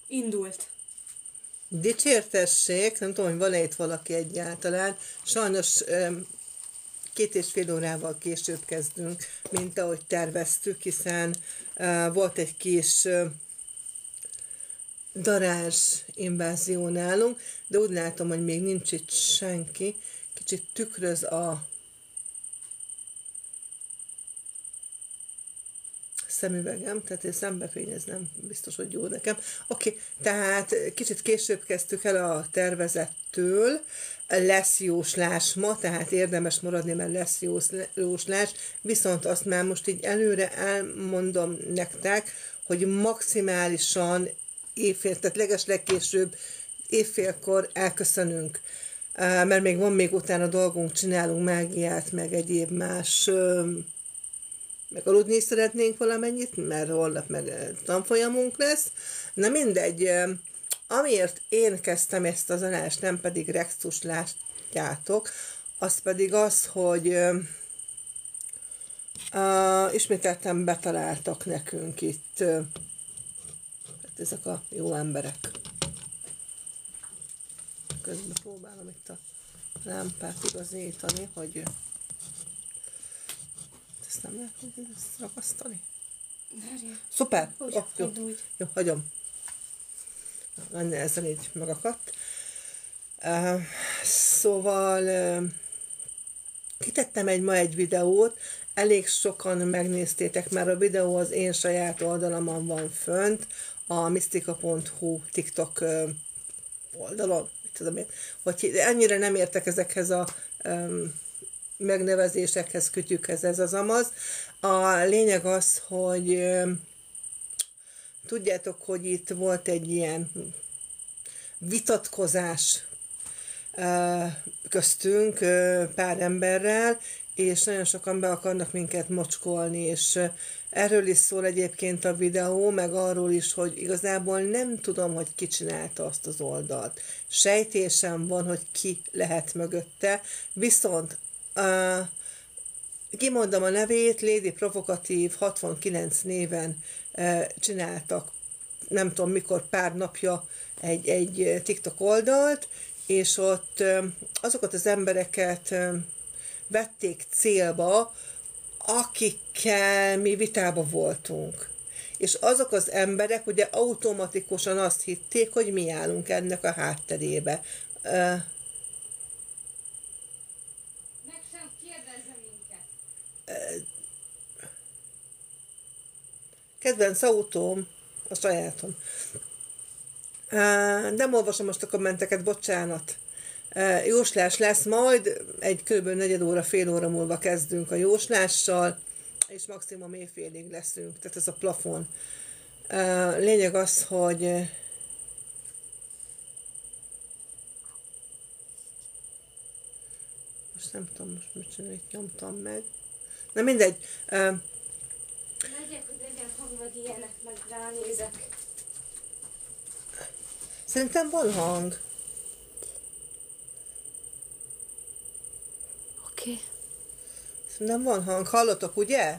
Indult. Dicsértessék, nem tudom, hogy van-e itt valaki egyáltalán. Sajnos 2,5 órával később kezdünk, mint ahogy terveztük, hiszen volt egy kis darázs invázió nálunk, de úgy látom, hogy még nincs itt senki. Kicsit tükröz a szemüvegem, tehát én szembefényez nem biztos, hogy jó nekem. Oké, tehát kicsit később kezdtük el a tervezettől, lesz jóslás ma, tehát érdemes maradni, mert lesz jóslás, viszont azt már most így előre elmondom nektek, hogy maximálisan évfél, tehát legeslegkésőbb évfélkor elköszönünk, mert még utána dolgunk, csinálunk mágiát, meg egyéb más, meg aludni is szeretnénk valamennyit, mert holnap meg tanfolyamunk lesz. Na mindegy, amiért én kezdtem ezt az adást, nem pedig Rexus látjátok, az pedig az, hogy ismételten betaláltak nekünk itt hát ezek a jó emberek. Közben próbálom itt a lámpát igazítani, hogy ezt nem lehet ezt ragasztani? Szuper! Jó, hagyom. Ezen így megakadt. Szóval kitettem ma egy videót, elég sokan megnéztétek, mert a videó az én saját oldalamon van fönt, a mystika.hu TikTok oldalon. Tudom én, hogy ennyire nem értek ezekhez a megnevezésekhez, kütyükhez, ez az amaz. A lényeg az, hogy tudjátok, hogy itt volt egy ilyen vitatkozás köztünk pár emberrel, és nagyon sokan be akarnak minket mocskolni, és erről is szól egyébként a videó, meg arról is, hogy igazából nem tudom, hogy ki csinálta azt az oldalt. Sejtésem van, hogy ki lehet mögötte, viszont kimondom a nevét, Lady Provokatív 69 néven csináltak, nem tudom mikor, pár napja egy TikTok oldalt, és ott azokat az embereket vették célba, akikkel mi vitába voltunk. És azok az emberek ugye automatikusan azt hitték, hogy mi állunk ennek a hátterébe. Meg sem kérdezze minket. Kedvenc autóm, a sajátom. Nem olvasom most a kommenteket, bocsánat. Jóslás lesz majd, egy kb. 4 óra, fél óra múlva kezdünk a jóslással, és maximum éjfélig leszünk, tehát ez a plafon. Lényeg az, hogy most nem tudom, most mit csinálni, itt nyomtam meg. Na mindegy. Megyek, hogy legyen hang, meg ilyenek, meg ránézek. Szerintem van hang. Oké. Szerintem van hang. Hallotok, ugye?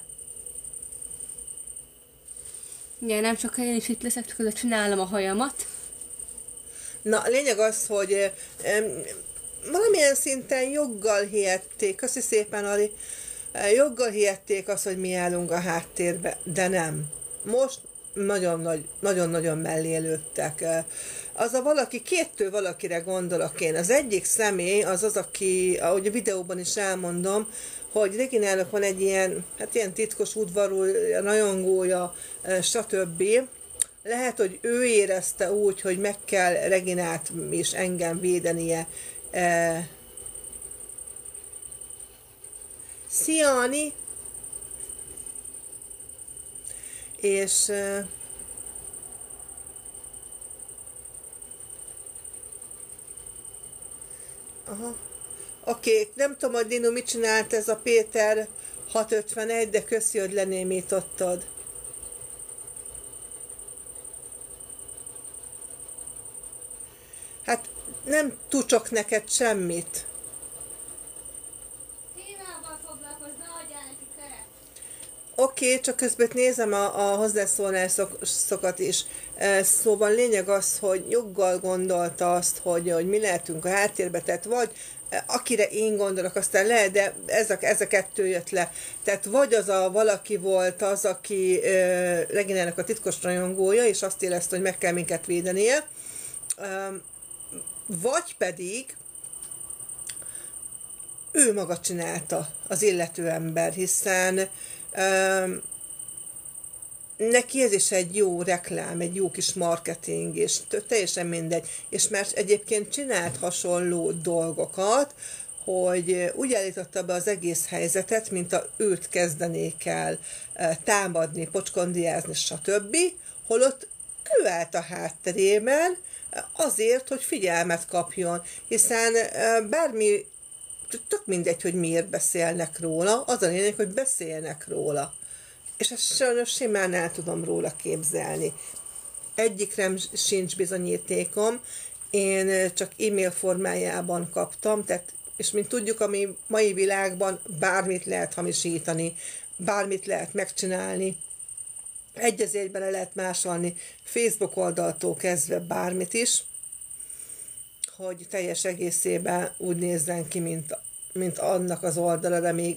Igen, nem csak én is itt leszek, csak oda csinálom a hajamat. Na, a lényeg az, hogy valamilyen szinten joggal hihették, köszi szépen, Ali, joggal hihették azt, hogy mi állunk a háttérbe, de nem. Most nagyon-nagyon mellé lőttek. Az a valaki, kéttől valakire gondolok én. Az egyik személy, az, aki, ahogy a videóban is elmondom, hogy Reginának van egy ilyen, hát ilyen titkos udvarú rajongója, stb. Lehet, hogy ő érezte úgy, hogy meg kell Reginát és engem védenie. Szia, Ani! És aha. Oké, nem tudom, hogy Dino mit csinált ez a Péter 651, de köszi, hogy lenémítottad. Hát nem tudok neked semmit. Témával foglalkozz, ne adjál neki keret. Oké, csak közben nézem a hozzászólásokat is. Szóval lényeg az, hogy joggal gondolta azt, hogy mi lehetünk a háttérbe, tehát vagy akire én gondolok, aztán lehet, de ez a kettő jött le. Tehát vagy az a valaki volt az, aki Reginának a titkos rajongója, és azt érezte, hogy meg kell minket védenie, vagy pedig ő maga csinálta, az illető ember, hiszen neki ez is egy jó reklám, egy jó kis marketing, és teljesen mindegy. És mert egyébként csinált hasonló dolgokat, hogy úgy állította be az egész helyzetet, mint a őt kezdenék el támadni, pocskondiázni, stb. Holott ő állt a hátterében azért, hogy figyelmet kapjon, hiszen bármi, tök mindegy, hogy miért beszélnek róla, az a lényeg, hogy beszélnek róla. És ezt sajnos simán el tudom róla képzelni. Egyikre sincs bizonyítékom, én csak e-mail formájában kaptam, tehát, és mint tudjuk, a mai világban bármit lehet hamisítani, bármit lehet megcsinálni, egy az egyben le lehet másolni, Facebook oldaltól kezdve bármit is, hogy teljes egészében úgy nézzen ki, mint annak az oldala, de még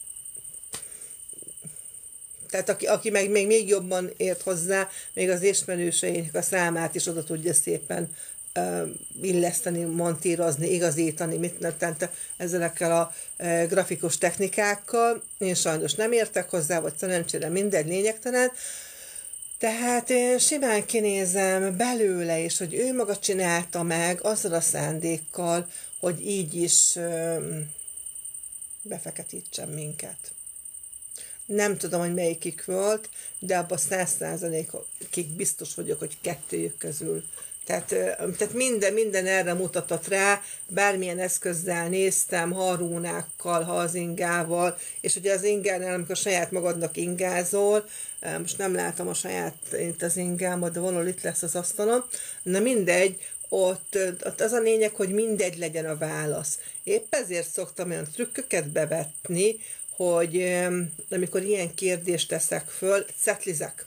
tehát aki meg még jobban ért hozzá, még az ismerőseinek a számát is oda tudja szépen illeszteni, montírozni, igazítani, tehát ezekkel a grafikus technikákkal. Én sajnos nem értek hozzá, vagy szerencsére mindegy, lényegtelen. Tehát én simán kinézem belőle is, hogy ő maga csinálta meg azzal a szándékkal, hogy így is befeketítsen minket. Nem tudom, hogy melyikük volt, de abban 100%-ig biztos vagyok, hogy kettőjük közül. Tehát minden erre mutatott rá, bármilyen eszközzel néztem, harúnákkal, hazingával, és ugye az ingánál, amikor saját magadnak ingázol, most nem látom a saját itt az ingámat, de valahol itt lesz az asztalon, na mindegy, ott az a lényeg, hogy mindegy legyen a válasz. Épp ezért szoktam olyan trükköket bevetni, hogy amikor ilyen kérdést teszek föl, cetlizek.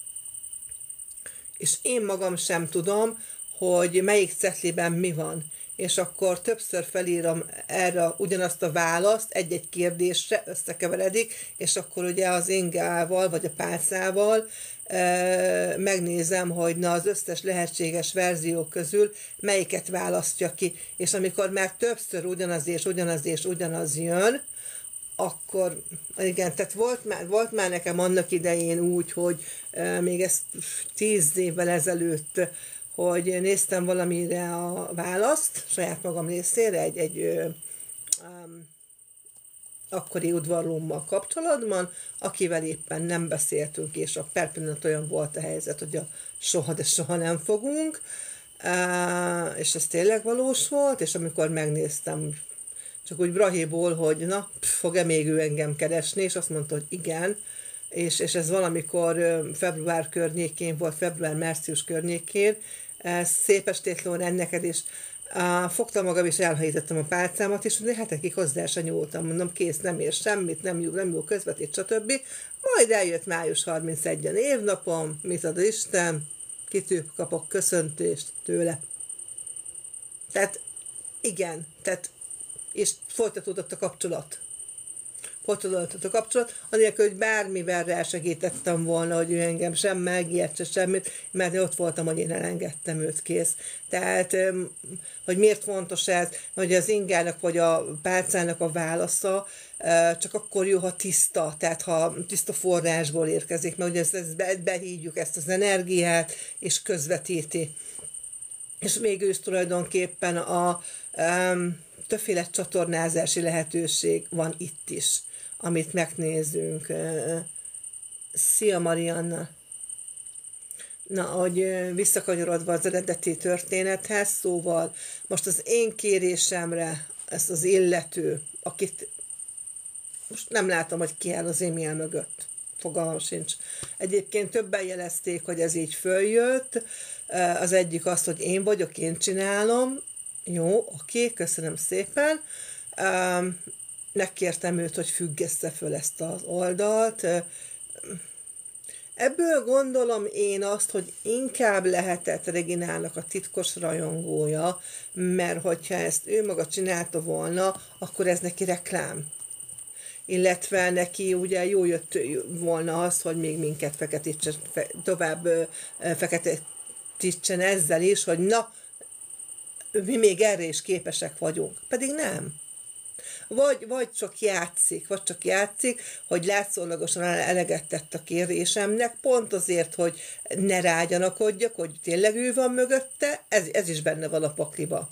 És én magam sem tudom, hogy melyik cetliben mi van. És akkor többször felírom erre ugyanazt a választ, egy-egy kérdésre összekeveredik, és akkor ugye az ingával, vagy a pálcával megnézem, hogy na az összes lehetséges verzió közül melyiket választja ki. És amikor már többször ugyanaz jön, akkor igen, tehát volt már nekem annak idején úgy, hogy még ez 10 évvel ezelőtt, hogy néztem valamire a választ, saját magam részére, egy akkori udvarlómmal kapcsolatban, akivel éppen nem beszéltünk, és a per pillanat olyan volt a helyzet, hogy soha, de soha nem fogunk, és ez tényleg valós volt, és amikor megnéztem, csak úgy brahéból, hogy na, fog-e még ő engem keresni, és azt mondta, hogy igen, és ez valamikor február környékén volt, február-március környékén, szép estét, Lórán, neked is. Fogtam magam, és elhajítottam a pálcámat, és hetekig hozzá se nyúltam, mondom, kész, nem ér semmit, nem jó közvetít, stb. Majd eljött május 31-en évnapom, mit ad Isten, kitűp, kapok köszöntést tőle. Tehát igen, és folytatódott a kapcsolat. Anélkül, hogy bármivel rásegítettem volna, hogy ő engem sem megijed, se semmit, mert én ott voltam, hogy én elengedtem őt, kész. Tehát, hogy miért fontos ez, hogy az ingának vagy a pálcának a válasza csak akkor jó, ha tiszta, tehát ha tiszta forrásból érkezik, mert ugye behívjuk ezt az energiát, és közvetíti. És végül is tulajdonképpen a többféle csatornázási lehetőség van itt is, amit megnézünk. Szia, Marianna! Na, hogy visszakanyarodva az eredeti történethez, szóval most az én kérésemre ezt az illető, akit most nem látom, hogy ki áll az e-mail mögött. Fogalmam sincs. Egyébként többen jelezték, hogy ez így följött. Az egyik az, hogy én vagyok, én csinálom. Jó, oké, köszönöm szépen. Megkértem őt, hogy függesse föl ezt az oldalt. Ebből gondolom én azt, hogy inkább lehetett Reginának a titkos rajongója, mert hogyha ezt ő maga csinálta volna, akkor ez neki reklám. Illetve neki ugye jó jött volna az, hogy még minket tovább feketítsen ezzel is, hogy na, mi még erre is képesek vagyunk. Pedig nem. Vagy csak játszik, hogy látszólagosan eleget tett a kérésemnek, pont azért, hogy ne rágyanakodjak, hogy tényleg ő van mögötte, ez is benne van a pakliba.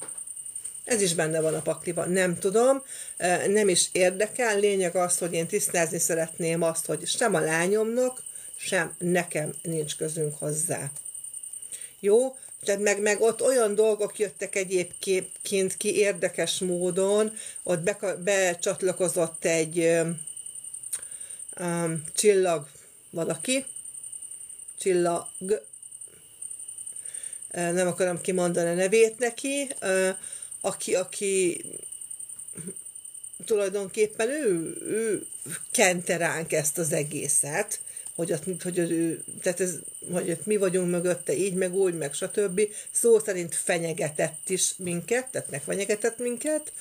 Nem tudom, nem is érdekel, lényeg az, hogy én tisztázni szeretném azt, hogy sem a lányomnak, sem nekem nincs közünk hozzá. Jó? Tehát meg ott olyan dolgok jöttek egyébként ki érdekes módon, ott becsatlakozott egy csillag valaki, nem akarom kimondani a nevét neki, aki tulajdonképpen ő kente ránk ezt az egészet, hogy mi vagyunk mögötte, így, meg úgy, meg stb. Szó szerint fenyegetett is minket, tehát megfenyegetett minket.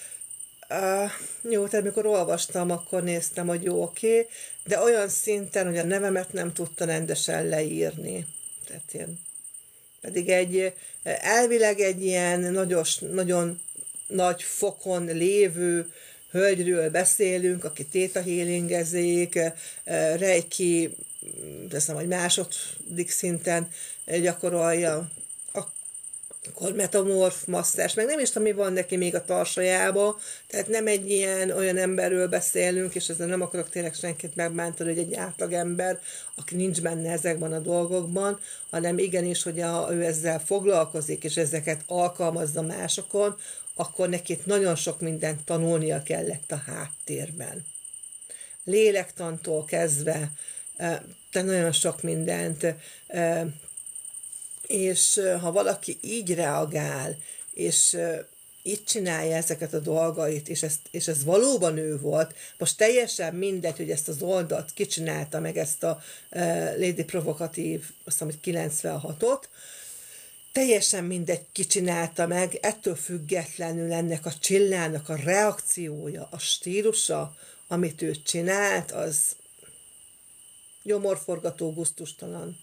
Jó, tehát mikor olvastam, akkor néztem, hogy jó, oké, de olyan szinten, hogy a nevemet nem tudta rendesen leírni. Tehát ilyen, pedig elvileg egy ilyen nagyon nagy fokon lévő hölgyről beszélünk, aki theta healingezik, reiki, teszem, hogy második szinten gyakorolja, akkor metamorf, masszás, meg nem is tudom, mi van neki még a tarsajába, tehát nem egy olyan emberről beszélünk, és ezzel nem akarok tényleg senkit megbántani, hogy egy átlagember, aki nincs benne ezekben a dolgokban, hanem igenis, hogy ő ezzel foglalkozik, és ezeket alkalmazza másokon, akkor neki nagyon sok mindent tanulnia kellett a háttérben. Lélektantól kezdve, de nagyon sok mindent, és ha valaki így reagál, és így csinálja ezeket a dolgait, és ez valóban ő volt, most teljesen mindegy, hogy ezt az oldalt kicsinálta, meg ezt a Lady Provokatív, azt hiszem, hogy 96-ot, teljesen mindegy kicsinálta meg, ettől függetlenül ennek a csillának a reakciója, a stílusa, amit ő csinált, az gyomorforgató, gusztustalan.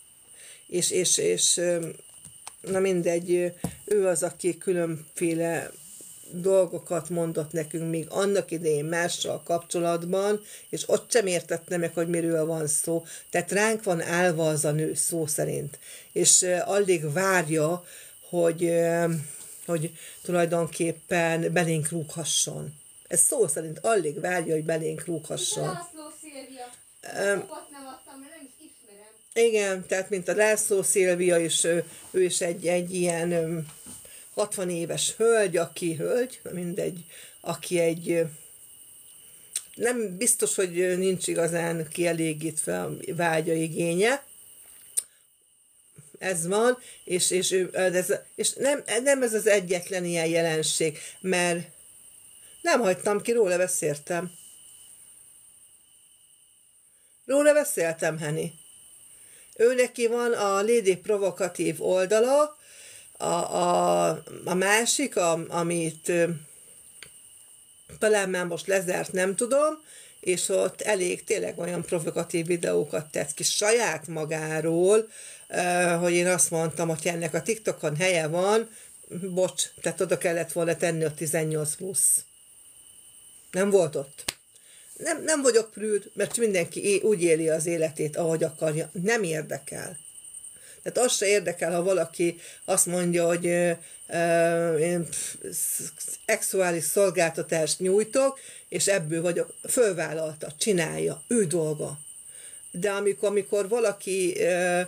És na mindegy, ő az, aki különféle dolgokat mondott nekünk még annak idején mással kapcsolatban, és ott sem értette meg, hogy miről van szó. Tehát ránk van állva az a nő szó szerint. És alig várja, hogy tulajdonképpen belénk rúghasson. Ez szó szerint alig várja, hogy belénk rúghasson. László Szilvia. Nem adtam, mert nem is ismerem. Igen, tehát mint a László Szilvia, és ő is egy ilyen 60 éves hölgy, aki egy nem biztos, hogy nincs igazán kielégítve a vágya igénye. Ez van, és nem ez az egyetlen ilyen jelenség, mert nem hagytam ki, róla beszéltem. Henny. Ő neki van a Lady Provokatív oldala, a másik, amit talán már most lezárt, nem tudom, és ott elég tényleg olyan provokatív videókat tett ki saját magáról, hogy én azt mondtam, hogy ennek a TikTokon helye van, bocs, tehát oda kellett volna tenni a 18 plusz. Nem volt ott. Nem vagyok prűd, mert mindenki úgy éli az életét, ahogy akarja. Nem érdekel. Tehát az se érdekel, ha valaki azt mondja, hogy én szexuális szolgáltatást nyújtok, és ebből vagyok, fölvállalta, csinálja, ő dolga. De amikor valaki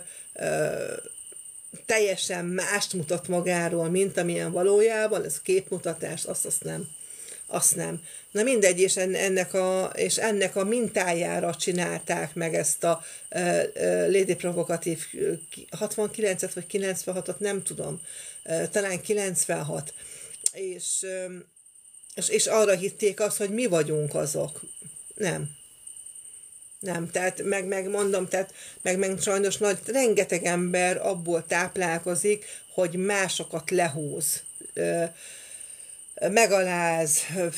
teljesen mást mutat magáról, mint amilyen valójában, ez képmutatás, azt nem. Na mindegy, és ennek a mintájára csinálták meg ezt a Lady Provokatív 69-et vagy 96-ot, nem tudom, talán 96. És arra hitték azt, hogy mi vagyunk azok. Nem. Nem, tehát megmondom, tehát meg sajnos rengeteg ember abból táplálkozik, hogy másokat lehúz, megaláz,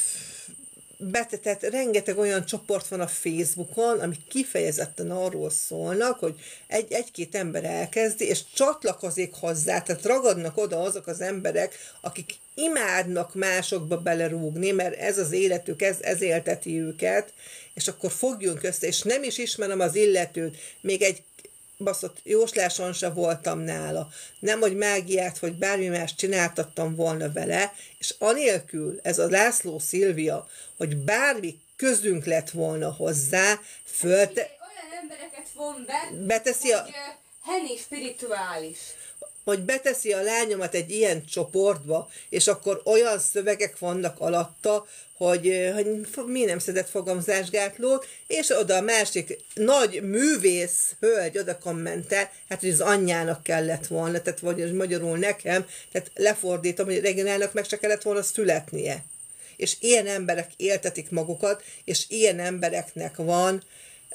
tehát rengeteg olyan csoport van a Facebookon, amik kifejezetten arról szólnak, hogy egy-két ember elkezdi, és csatlakozik hozzá, tehát ragadnak oda azok az emberek, akik imádnak másokba belerúgni, mert ez az életük, ez élteti őket, és akkor fogjunk össze, és nem is ismerem az illetőt, még egy baszott jósláson se voltam nála. Nem, hogy mágiát, vagy bármi más csináltattam volna vele, és anélkül ez a László Szilvia, hogy bármi közünk lett volna hozzá, olyan embereket von be, beteszi hogy henni spirituális. hogy beteszi a lányomat egy ilyen csoportba, és akkor olyan szövegek vannak alatta, hogy mi nem szedett fogamzásgátlót, és oda a másik nagy művész hölgy oda kommentel, hát hogy az anyjának kellett volna, tehát vagy magyarul nekem, tehát lefordítom, hogy Reginának meg se kellett volna születnie. És ilyen emberek éltetik magukat, és ilyen embereknek van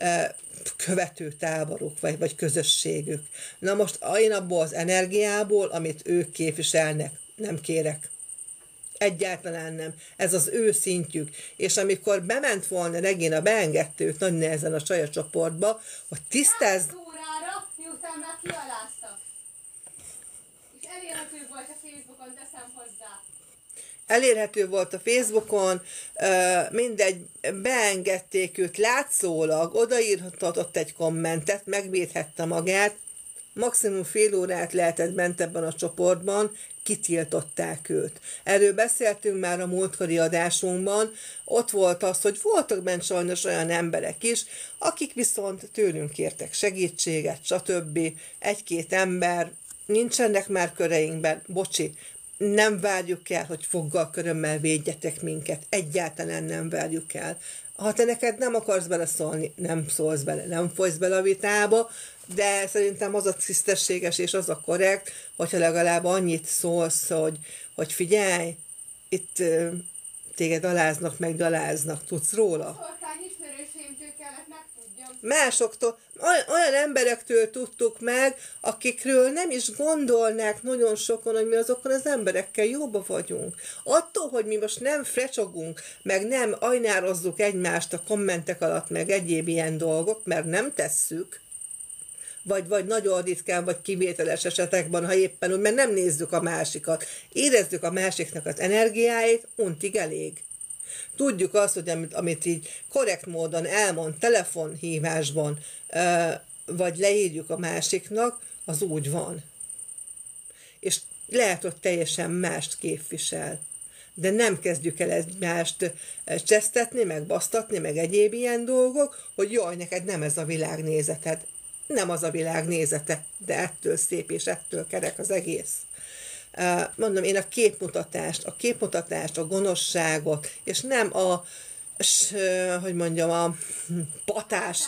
követőtáboruk, vagy közösségük. Na most én abból az energiából, amit ők képviselnek, nem kérek. Egyáltalán nem. Ez az ő szintjük. És amikor bement volna Regina, beengedte őt nagy nehezen a Csaja csoportba, hogy tisztázd... órára, miután már kialáztak. És elérhető volt a Facebookon, teszem hozzá. Elérhető volt a Facebookon, mindegy, beengedték őt látszólag, odaírhatott egy kommentet, megvédhette magát, maximum fél órát lehetett bent ebben a csoportban, kitiltották őt. Erről beszéltünk már a múltkori adásunkban, ott volt az, hogy voltak bent sajnos olyan emberek is, akik viszont tőlünk kértek segítséget, stb. Egy-két ember, nincsenek már köreinkben, bocsi, nem várjuk el, hogy foggal körömmel védjetek minket. Egyáltalán nem várjuk el. Ha te neked nem akarsz beleszólni, nem szólsz bele, nem folysz bele a vitába, de szerintem az a tisztességes és az a korrekt, hogyha legalább annyit szólsz, hogy figyelj, itt téged aláznak, meg gyaláznak, tudsz róla? Szorkány ismerősémtől kellett megtudjam. Másoktól, olyan emberektől tudtuk meg, akikről nem is gondolnák nagyon sokan, hogy mi azokkal az emberekkel jóba vagyunk. Attól, hogy mi most nem frecsogunk, meg nem ajnározzuk egymást a kommentek alatt, meg egyéb ilyen dolgok, mert nem tesszük, vagy nagyon ritkán, vagy kivételes esetekben, ha éppen úgy, mert nem nézzük a másikat. Érezzük a másiknak az energiáit, untig elég. Tudjuk azt, hogy amit így korrekt módon elmond telefonhívásban, vagy leírjuk a másiknak, az úgy van. És lehet, hogy teljesen mást képvisel. De nem kezdjük el egymást csesztetni, meg basztatni, meg egyéb ilyen dolgok, hogy jaj, neked nem ez a világnézeted. Nem az a világnézete, de ettől szép és ettől kerek az egész. Mondom, én a képmutatást, a gonoszságot, és nem a patás.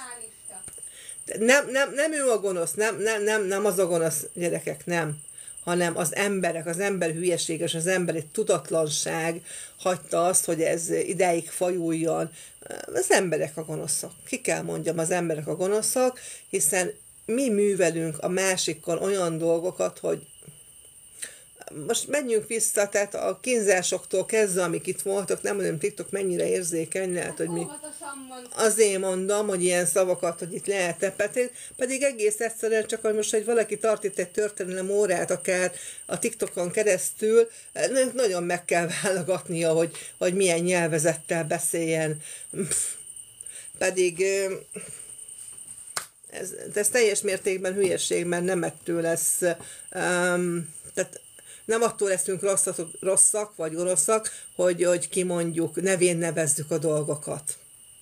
Nem ő a gonosz, nem az a gonosz, gyerekek, nem. Hanem az emberek, az ember hülyeség és az emberi tudatlanság hagyta azt, hogy ez ideig fajuljon. Az emberek a gonoszak. Ki kell mondjam, az emberek a gonoszak, hiszen mi művelünk a másikkal olyan dolgokat, hogy most menjünk vissza, tehát a kínzásoktól kezdve, amik itt voltak, nem mondom, TikTok mennyire érzékeny, lehet, hogy mi... Azért mondom, hogy ilyen szavakat, hogy itt lehet pedig egész egyszerűen csak, hogy most, hogy valaki tart itt egy történelem órát, akár a TikTokon keresztül, nagyon meg kell válogatnia, hogy milyen nyelvezettel beszéljen. Pedig ez teljes mértékben hülyeség, mert nem ettől lesz, tehát nem attól leszünk rosszak vagy oroszak, hogy kimondjuk, nevén nevezzük a dolgokat.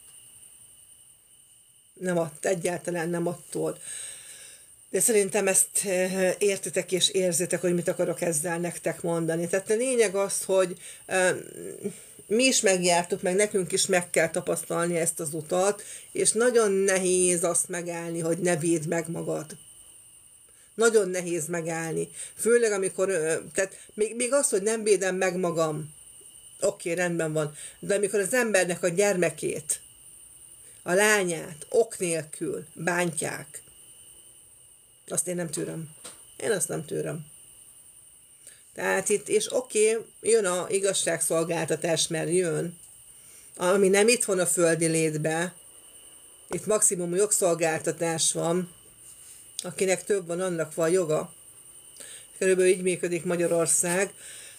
Egyáltalán nem attól. De szerintem ezt értitek és érzitek, hogy mit akarok ezzel nektek mondani. Tehát a lényeg az, hogy mi is megjártuk, meg nekünk is meg kell tapasztalni ezt az utat, és nagyon nehéz azt megállni, hogy ne védd meg magad. Nagyon nehéz megállni. Főleg, amikor, tehát még az, hogy nem védem meg magam, oké, rendben van, de amikor az embernek a gyermekét, a lányát ok nélkül bántják, azt én nem tűröm. Én azt nem tűröm. Tehát itt, és oké, jön a igazságszolgáltatás, mert jön, ami nem itt van a földi létbe, itt maximum jogszolgáltatás van, akinek több van, annak van joga. Körülbelül így működik Magyarország.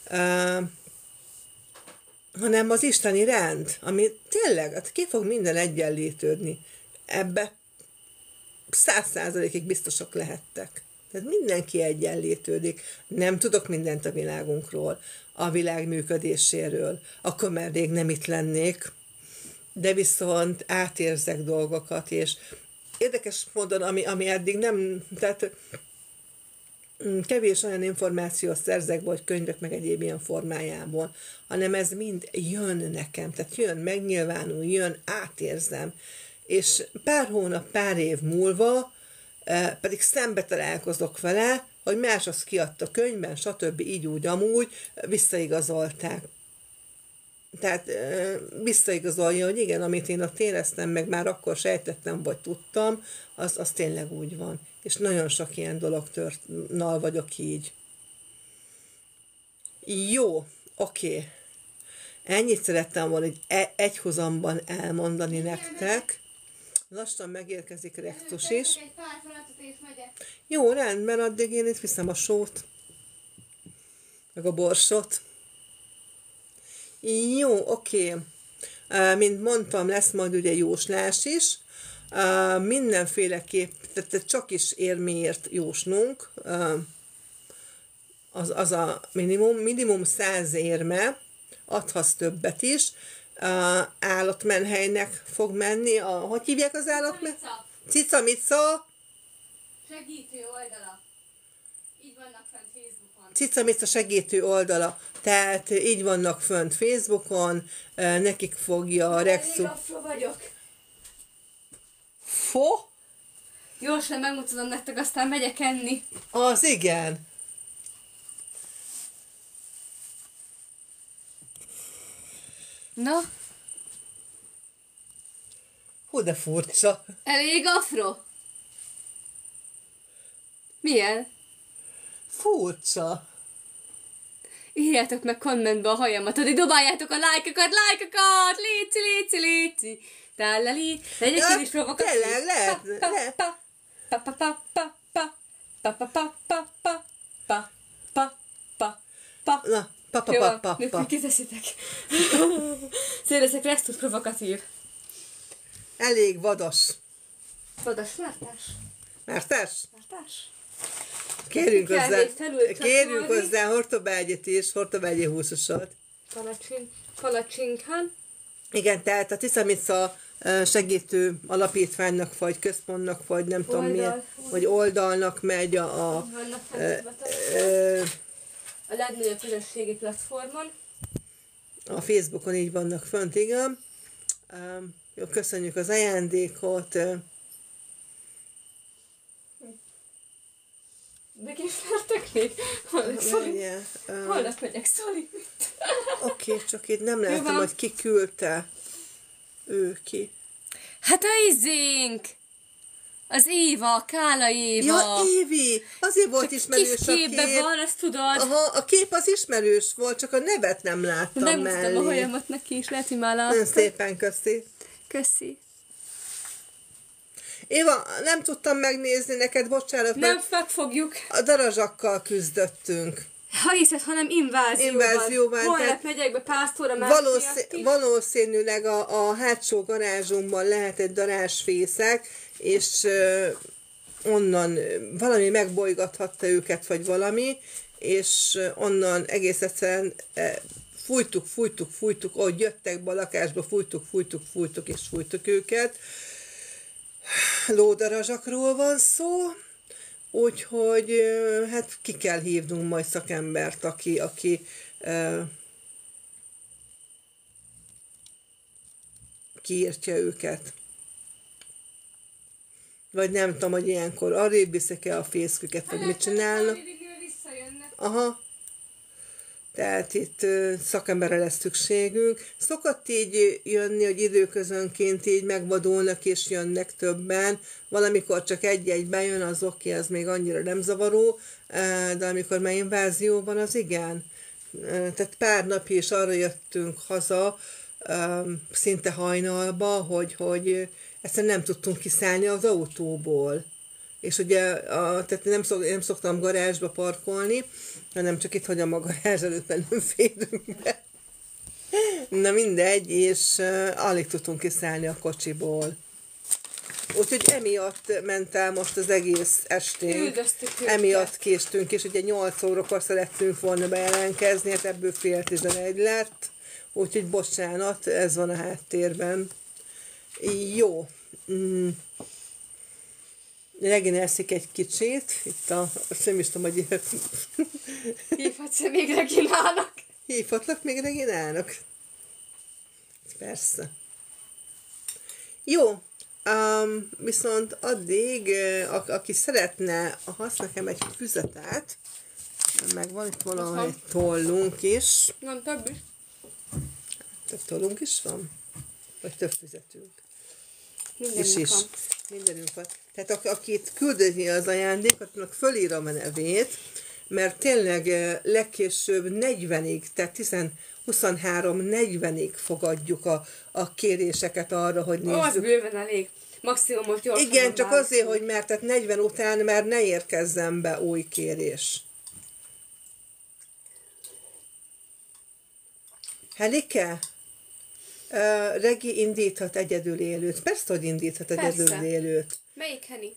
Hanem az isteni rend, ami tényleg, hát ki fog minden egyenlítődni. Ebbe 100%-ig biztosak lehettek. Tehát mindenki egyenlítődik. Nem tudok mindent a világunkról, a világ működéséről. Akkor már rég nem itt lennék, de viszont átérzek dolgokat, és érdekes módon, ami eddig nem, tehát kevés olyan információt szerzek, vagy könyvek, meg egyéb ilyen formájából, hanem ez mind jön nekem, tehát jön, megnyilvánul, jön, átérzem, és pár hónap, pár év múlva pedig szembe találkozok vele, hogy más azt kiadta könyvben, stb. Így úgy, amúgy, visszaigazolták. Tehát visszaigazolja, hogy igen, amit én ott éreztem, meg már akkor sejtettem, vagy tudtam, az tényleg úgy van. És nagyon sok ilyen dologtól vagyok így. Jó, oké. Ennyit szerettem volna egy hozamban elmondani nektek. Lassan megérkezik rektus is. Egy pár feladatot és megyek. Jó, rendben, addig én itt viszem a sót. Meg a borsot. Jó, oké. Mint mondtam, lesz majd ugye jóslás is. Mindenféleképp, tehát csak is érméért jósnunk. Az a minimum 100 érme, adhatsz többet is. Állatmenhelynek fog menni. Hogy hívják az állatmenhely? Cica-mica. Segítő oldala. Így vannak fent Facebookon. Cica-mica segítő oldala. Tehát így vannak fönt Facebookon, nekik fogja a Rexu... Elég afro vagyok. Fo? Gyorsan megmutatom nektek, aztán megyek enni. Az igen. Na, Hú, de furcsa. elég afro? Milyen? Furcsa. Írjátok meg kommentbe a hajamat, addig dobáljátok a lájkokat, léci, tálali. Legyek én is provokatív. Tényleg, lehet. Na, Jó, kiteszitek. Szédeszek Rextus provokatív. Elég vadas. Vadas mártás. Mártás? Mártás. Kérjünk Kell hozzá, még felülcsatolni. hozzá hortobágyit is, hortobágyi húsosat. Palacsinkán. Igen, tehát a Cica-mica segítő alapítványnak, vagy központnak, vagy nem tudom milyen, vagy oldalnak megy a legnagyobb közösségi platformon. a Facebookon így vannak fönt, igen. Jó, köszönjük az ajándékot. Megismertek még? Holnap megyek, Szoli. Oké, csak itt nem látom, hogy ki küldte. Ő ki. Hát a izénk! Az Éva, Kála Éva. Ja, Évi! Azért volt csak ismerős kis a képben kép. van, azt tudod. Aha, a kép az ismerős volt, csak a nevet nem láttam Nem mellé. tudom a hajamat neki is, lehet, hogy már Nagyon látta. szépen köszi. Köszi. Éva, nem tudtam megnézni neked, bocsánat, Nem mert megfogjuk. a darazsakkal küzdöttünk. Ha hiszed, hanem invázióban. Holnap tehát megyek be pásztorra más valószínűleg a hátsó garázsunkban lehet egy darázsfészek, és onnan valami megbolygathatta őket, vagy valami, és onnan egész egyszerűen fújtuk, ahogy jöttek be a lakásba, fújtuk, és fújtuk őket. Lódarazsakról van szó, úgyhogy hát ki kell hívnunk majd szakembert, aki kiírtja őket. Vagy nem tudom, hogy ilyenkor arrébb viszik-e a fészküket, vagy mit csinálnak. Aha. Tehát itt szakemberre lesz szükségünk. Szokott így jönni, hogy időközönként így megvadulnak és jönnek többen. Valamikor csak egy-egy bejön, az oké, az még annyira nem zavaró, de amikor már invázió van, az igen. Tehát pár napja is arra jöttünk haza, szinte hajnalba, hogy egyszerűen nem tudtunk kiszállni az autóból. És ugye tehát nem szoktam garázsba parkolni, hanem csak itt hagyom a garázs előtt, mert nem férünk be. Na mindegy, és alig tudtunk kiszállni a kocsiból. Úgyhogy emiatt ment el most az egész esténk. Emiatt késtünk, és ugye 8 órakor szerettünk volna bejelentkezni, hát ebből fél 11 lett. Úgyhogy bocsánat, ez van a háttérben. Jó. Regina eszik egy kicsit. Itt nem is tudom, hogy... Hívhatsz még Reginának? Hívhatlak még Reginának? Persze. Jó. Viszont addig, aki szeretne, nekem egy füzetet, meg van itt valami egy tollunk is. Nem, több is. Több tollunk is van? Vagy több füzetünk? Mindenünk van. Mindenünk van. Tehát akit küldeni az ajándékot, annak fölírom a nevét, mert tényleg legkésőbb 40-ig, tehát 23-40-ig fogadjuk a kéréseket arra, hogy nézzük. Az bőven elég. Maximum most gyorsan. Igen, csak azért, hogy mert tehát 40 után már ne érkezzen be új kérés. Helike? Regi indíthat egyedül élőt. Persze, hogy indíthat egyedül élőt. Melyik Henny?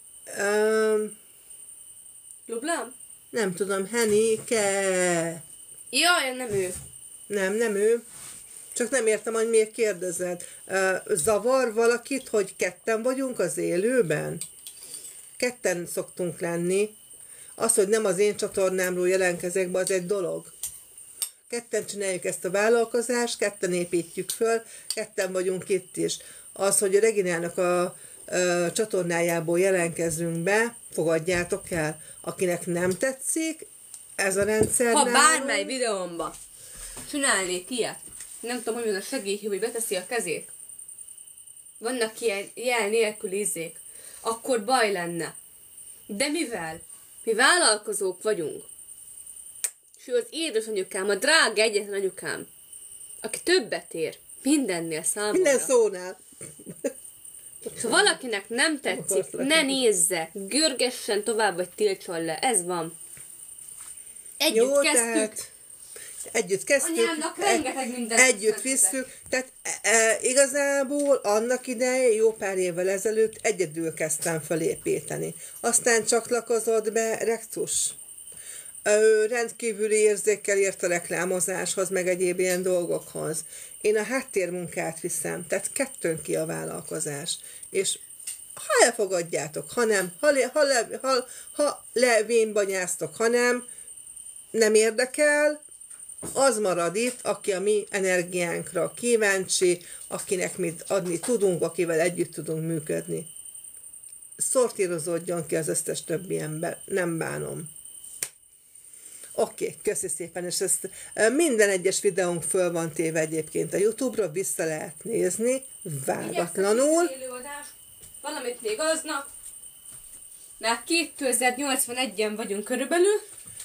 Lublám? Nem tudom, Henike. Jaj, nem ő. Nem ő. Csak nem értem, hogy miért kérdezed. Zavar valakit, hogy ketten vagyunk az élőben? Ketten szoktunk lenni. Az, hogy nem az én csatornámról jelentkezek be, az egy dolog. Ketten csináljuk ezt a vállalkozást, ketten építjük föl, ketten vagyunk itt is. Az, hogy a Reginának a csatornájából jelentkezzünk be, fogadjátok el. Akinek nem tetszik, ez a rendszer Ha bármely videómban csinálnék ilyet, nem tudom, hogy a segélyhív, hogy beteszi a kezét, vannak ilyen jel nélkül ízék, akkor baj lenne. De mivel mi vállalkozók vagyunk, és ő az édesanyukám, a drága egyetlen anyukám, aki többet ér mindennél számomra. Minden szónál. Ha valakinek nem tetszik, ne nézze, görgessen tovább, vagy tiltson le. Ez van. Együtt kezdtük. Együtt kezdtük. Anyámnak rengeteg mindent együtt visszük. Tehát igazából annak idején, jó pár évvel ezelőtt egyedül kezdtem felépíteni. Aztán csatlakozott be Rektus. Rendkívüli érzékkel ért a reklámozáshoz, meg egyéb ilyen dolgokhoz. Én a háttérmunkát viszem, tehát kettőn ki a vállalkozás. És ha elfogadjátok, ha nem, ha levénbanyáztok, ha nem érdekel, az marad itt, aki a mi energiánkra kíváncsi, akinek mit adni tudunk, akivel együtt tudunk működni. Szortírozódjon ki az összes többi ember, nem bánom. Oké, köszi szépen, és ezt minden egyes videónk föl van téve egyébként a YouTube-ra, vissza lehet nézni, vágatlanul. Valamit még aznap, mert 2081-en vagyunk körülbelül.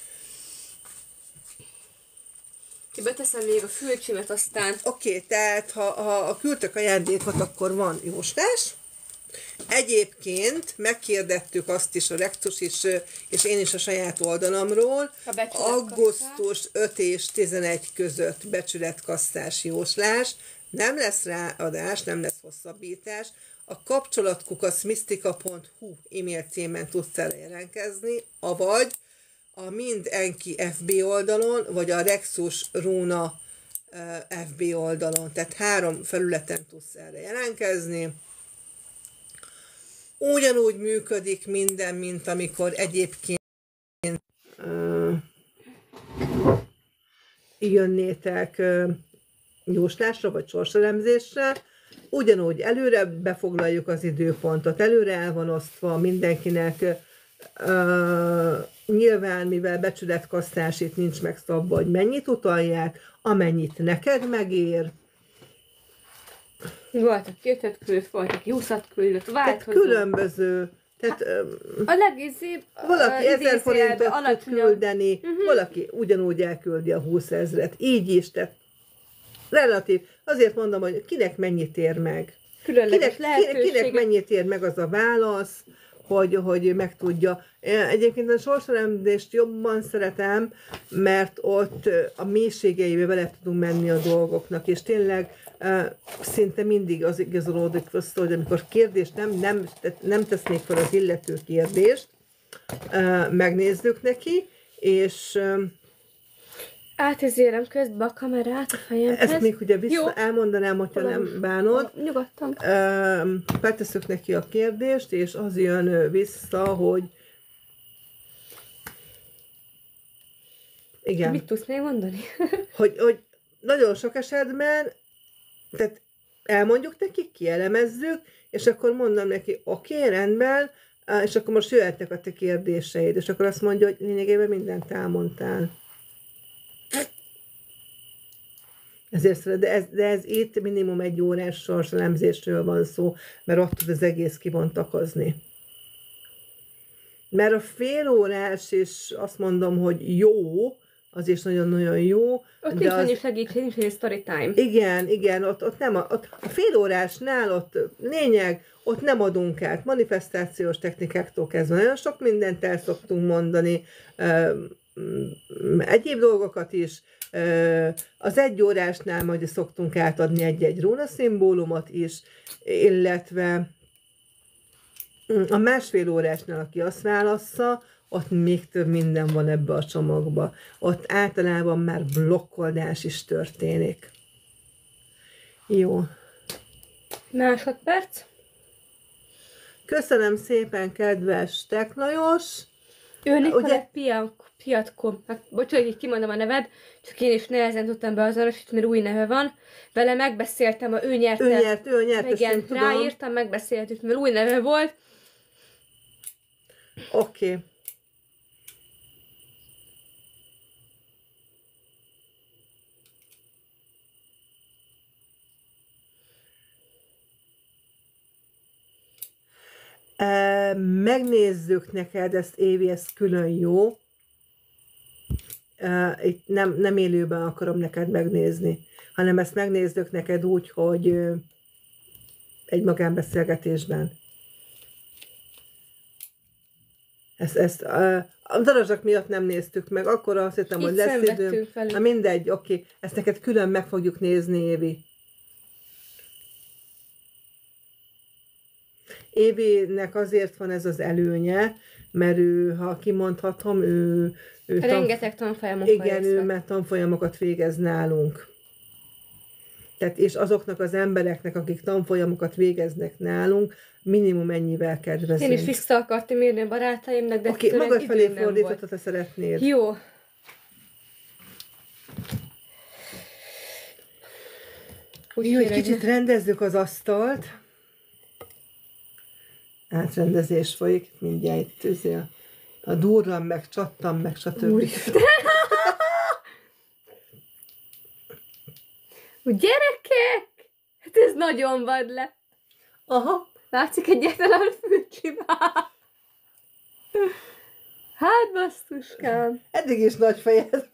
Beteszem még a fülcsimet, aztán... Oké, tehát ha küldtök ajándékot, akkor van jóslás. Egyébként megkérdettük azt is, a Rektus is, és én is a saját oldalamról, augusztus 5 és 11 között becsületkasszás jóslás, nem lesz ráadás, nem lesz hosszabbítás, a kapcsolatkukac.mystika.hu e-mail címen tudsz erre jelentkezni, avagy a Mind Enki FB oldalon, vagy a Rexus Runa FB oldalon, tehát 3 felületen tudsz erre jelentkezni. Ugyanúgy működik minden, mint amikor egyébként jönnétek jóslásra, vagy sorselemzésre. Ugyanúgy előre befoglaljuk az időpontot, előre el van osztva mindenkinek Nyilván, mivel becsületkasztás itt nincs megszabva, hogy mennyit utalják, amennyit neked megér. Voltak 2 küldött, voltak 20 küldött, Tehát változó. különböző. Tehát, A legizébb, valaki 1000 forintot tud alacsonyabb. küldeni, valaki ugyanúgy elküldi a 20 000-et. Így is, tehát relatív. Azért mondom, hogy kinek mennyit ér meg. Különleges Kinek mennyit ér meg az a válasz, hogy megtudja. Egyébként a sorsoremzést jobban szeretem, mert ott a mélységeibe bele tudunk menni a dolgoknak, és tényleg szinte mindig az igazolódik össze, hogy amikor kérdést nem tesznék fel az illető kérdést, megnézzük neki, és átezérem közbe a kamerát a fejemhez. ezt még ugye elmondanám, hogyha nem bánod. Nyugodtan. Feltesszük neki a kérdést, és az jön vissza, hogy igen. Mit tudsz még mondani? hogy nagyon sok esetben, tehát elmondjuk neki, kielemezzük, és akkor mondom neki, oké, rendben, és akkor most jöhetnek a te kérdéseid, és akkor azt mondja, hogy lényegében mindent elmondtál. Ezért, de ez itt minimum 1 órás sorselemzésről van szó, mert ott tud az egész kibontakozni. Mert a fél órás, és azt mondom, hogy jó, az is nagyon-nagyon jó. Ott nincs annyi segítség, nincs annyi story time. Igen, ott nem ott a fél órásnál ott lényeg, ott nem adunk át manifestációs technikáktól kezdve. Nagyon sok mindent el szoktunk mondani, egyéb dolgokat is. Az 1 órásnál majd szoktunk átadni egy rónaszimbólumot is, illetve a másfél órásnál, aki azt válassza, ott még több minden van ebbe a csomagba. Ott általában már blokkoldás is történik. Jó. Másodperc. Köszönöm szépen, kedves Teklajos! Ő Nikolett Piatko. Hát, bocsánat, hogy kimondom a neved, csak én is nehezen tudtam beazonosítani, mert új neve van. Vele megbeszéltem, ő nyerte. Ő nyerte, igen, ráírtam, megbeszéltük, mert új neve volt. Oké. Megnézzük neked, ezt Évi, ez külön jó. Itt nem élőben akarom neked megnézni, hanem ezt megnézzük neked úgy, hogy egy magánbeszélgetésben. Ezt a darazsak miatt nem néztük meg, akkor azt hittem, hogy lesz időm. Na mindegy, oké. Ezt neked külön meg fogjuk nézni, Évi. Évinek azért van ez az előnye, mert ő, ha kimondhatom, ő rengeteg tanfolyamokat igen, ő mert tanfolyamokat végez nálunk. Tehát, és azoknak az embereknek, akik tanfolyamokat végeznek nálunk, minimum ennyivel kedvezünk. Én is vissza akartam írni a barátaimnak, de oké, magad felé fordítod, ha szeretnéd. Jó. Úgy jó, hogy kicsit rendezzük az asztalt. Átrendezés folyik, mindjárt itt a durran, meg csattam, meg stb. Gyerekek! Hát ez nagyon vad lett. Aha. Látszik egyáltalán a fülcsimá. Hát basszuskám. Eddig is nagy fejed.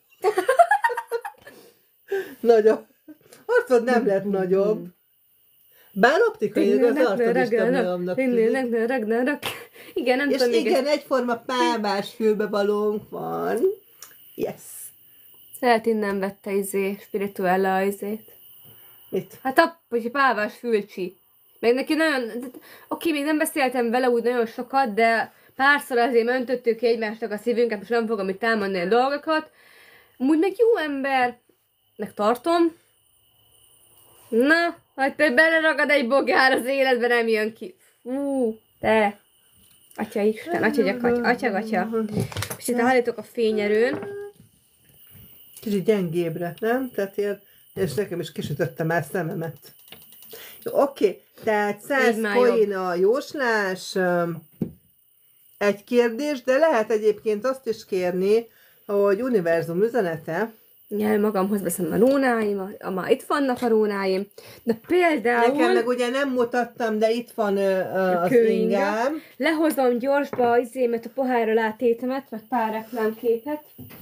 Nagyobb. Arcod nem lett nagyobb. Bár optikai az arcod is több nagyobbnak tűnik. Igen, nem és tudom. És igen, egyforma pálmás fülbevalónk van. Yes. Lehet innen vette spirituella izét. Mit? Hát hogy pálmás fülcsi. Meg neki nagyon... Oké, még nem beszéltem vele úgy nagyon sokat, de párszor azért öntöttük ki egymásnak a szívünket, és nem fogom itt elmondani a dolgokat. Amúgy meg jó embernek tartom. Na, hát te beleragad egy bogár az életbe, nem jön ki. Te. Atya Isten, atya. És itt halljátok a fényerőn. Kicsit gyengébbre, nem? Tehát és nekem is kisütöttem már szememet. Oké, tehát 100 coin a jóslás, egy kérdés, de lehet egyébként azt is kérni, hogy univerzum üzenete. Ja, magamhoz veszem a rónáim, már itt vannak a rónáim, de például... Nekem meg ugye nem mutattam, de itt van az ingám. Lehozom gyorsba az izémet, a pohárra látétemet, meg pár reklámképet.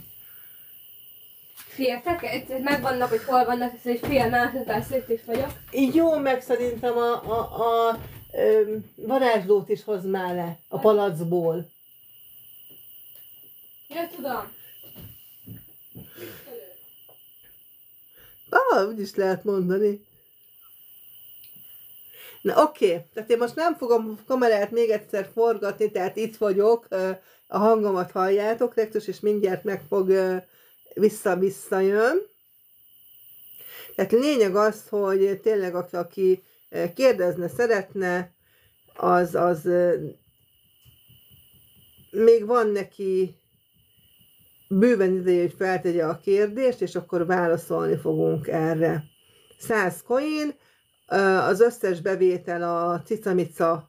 Féltek? Megvannak, hogy hol vannak, ez egy fél másodperc is vagyok. Jó, meg szerintem a varázslót is hoz már le a palacból. Ja, tudom. Úgy is lehet mondani. Na oké, tehát én most nem fogom a kamerát még egyszer forgatni, tehát itt vagyok, a hangomat halljátok, Rektus, és mindjárt meg fog visszajön. Tehát lényeg az, hogy tényleg aki kérdezne, szeretne, az még van neki bőven ideje, hogy feltegye a kérdést, és akkor válaszolni fogunk erre. 100 coin, az összes bevétel a Cicamica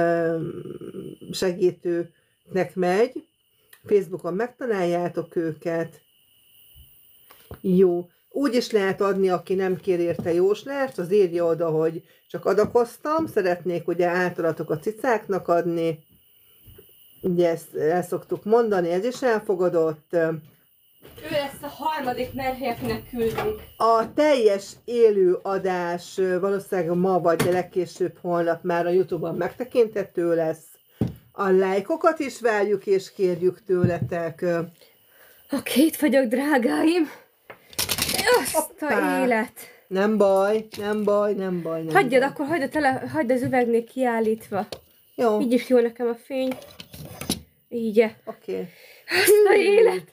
segítőnek megy. Facebookon megtaláljátok őket. Jó. Úgy is lehet adni, aki nem kér érte jóslást, az írja oda, hogy csak adakoztam, szeretnék ugye általatok a cicáknak adni. Ugye ezt el szoktuk mondani, ez is elfogadott. Ő lesz a harmadik merhely, akinek küldünk. A teljes élő adás valószínűleg ma vagy legkésőbb holnap már a YouTube-on megtekinthető lesz. A lájkokat is várjuk és kérjük tőletek. Oké, itt vagyok, drágáim. Azt a élet. Nem baj, nem baj, nem baj. Nem Hagyjad, baj. akkor hagyd az üvegnél kiállítva. Jó. Így is jó nekem a fény. Így. Oké. Azt a élet.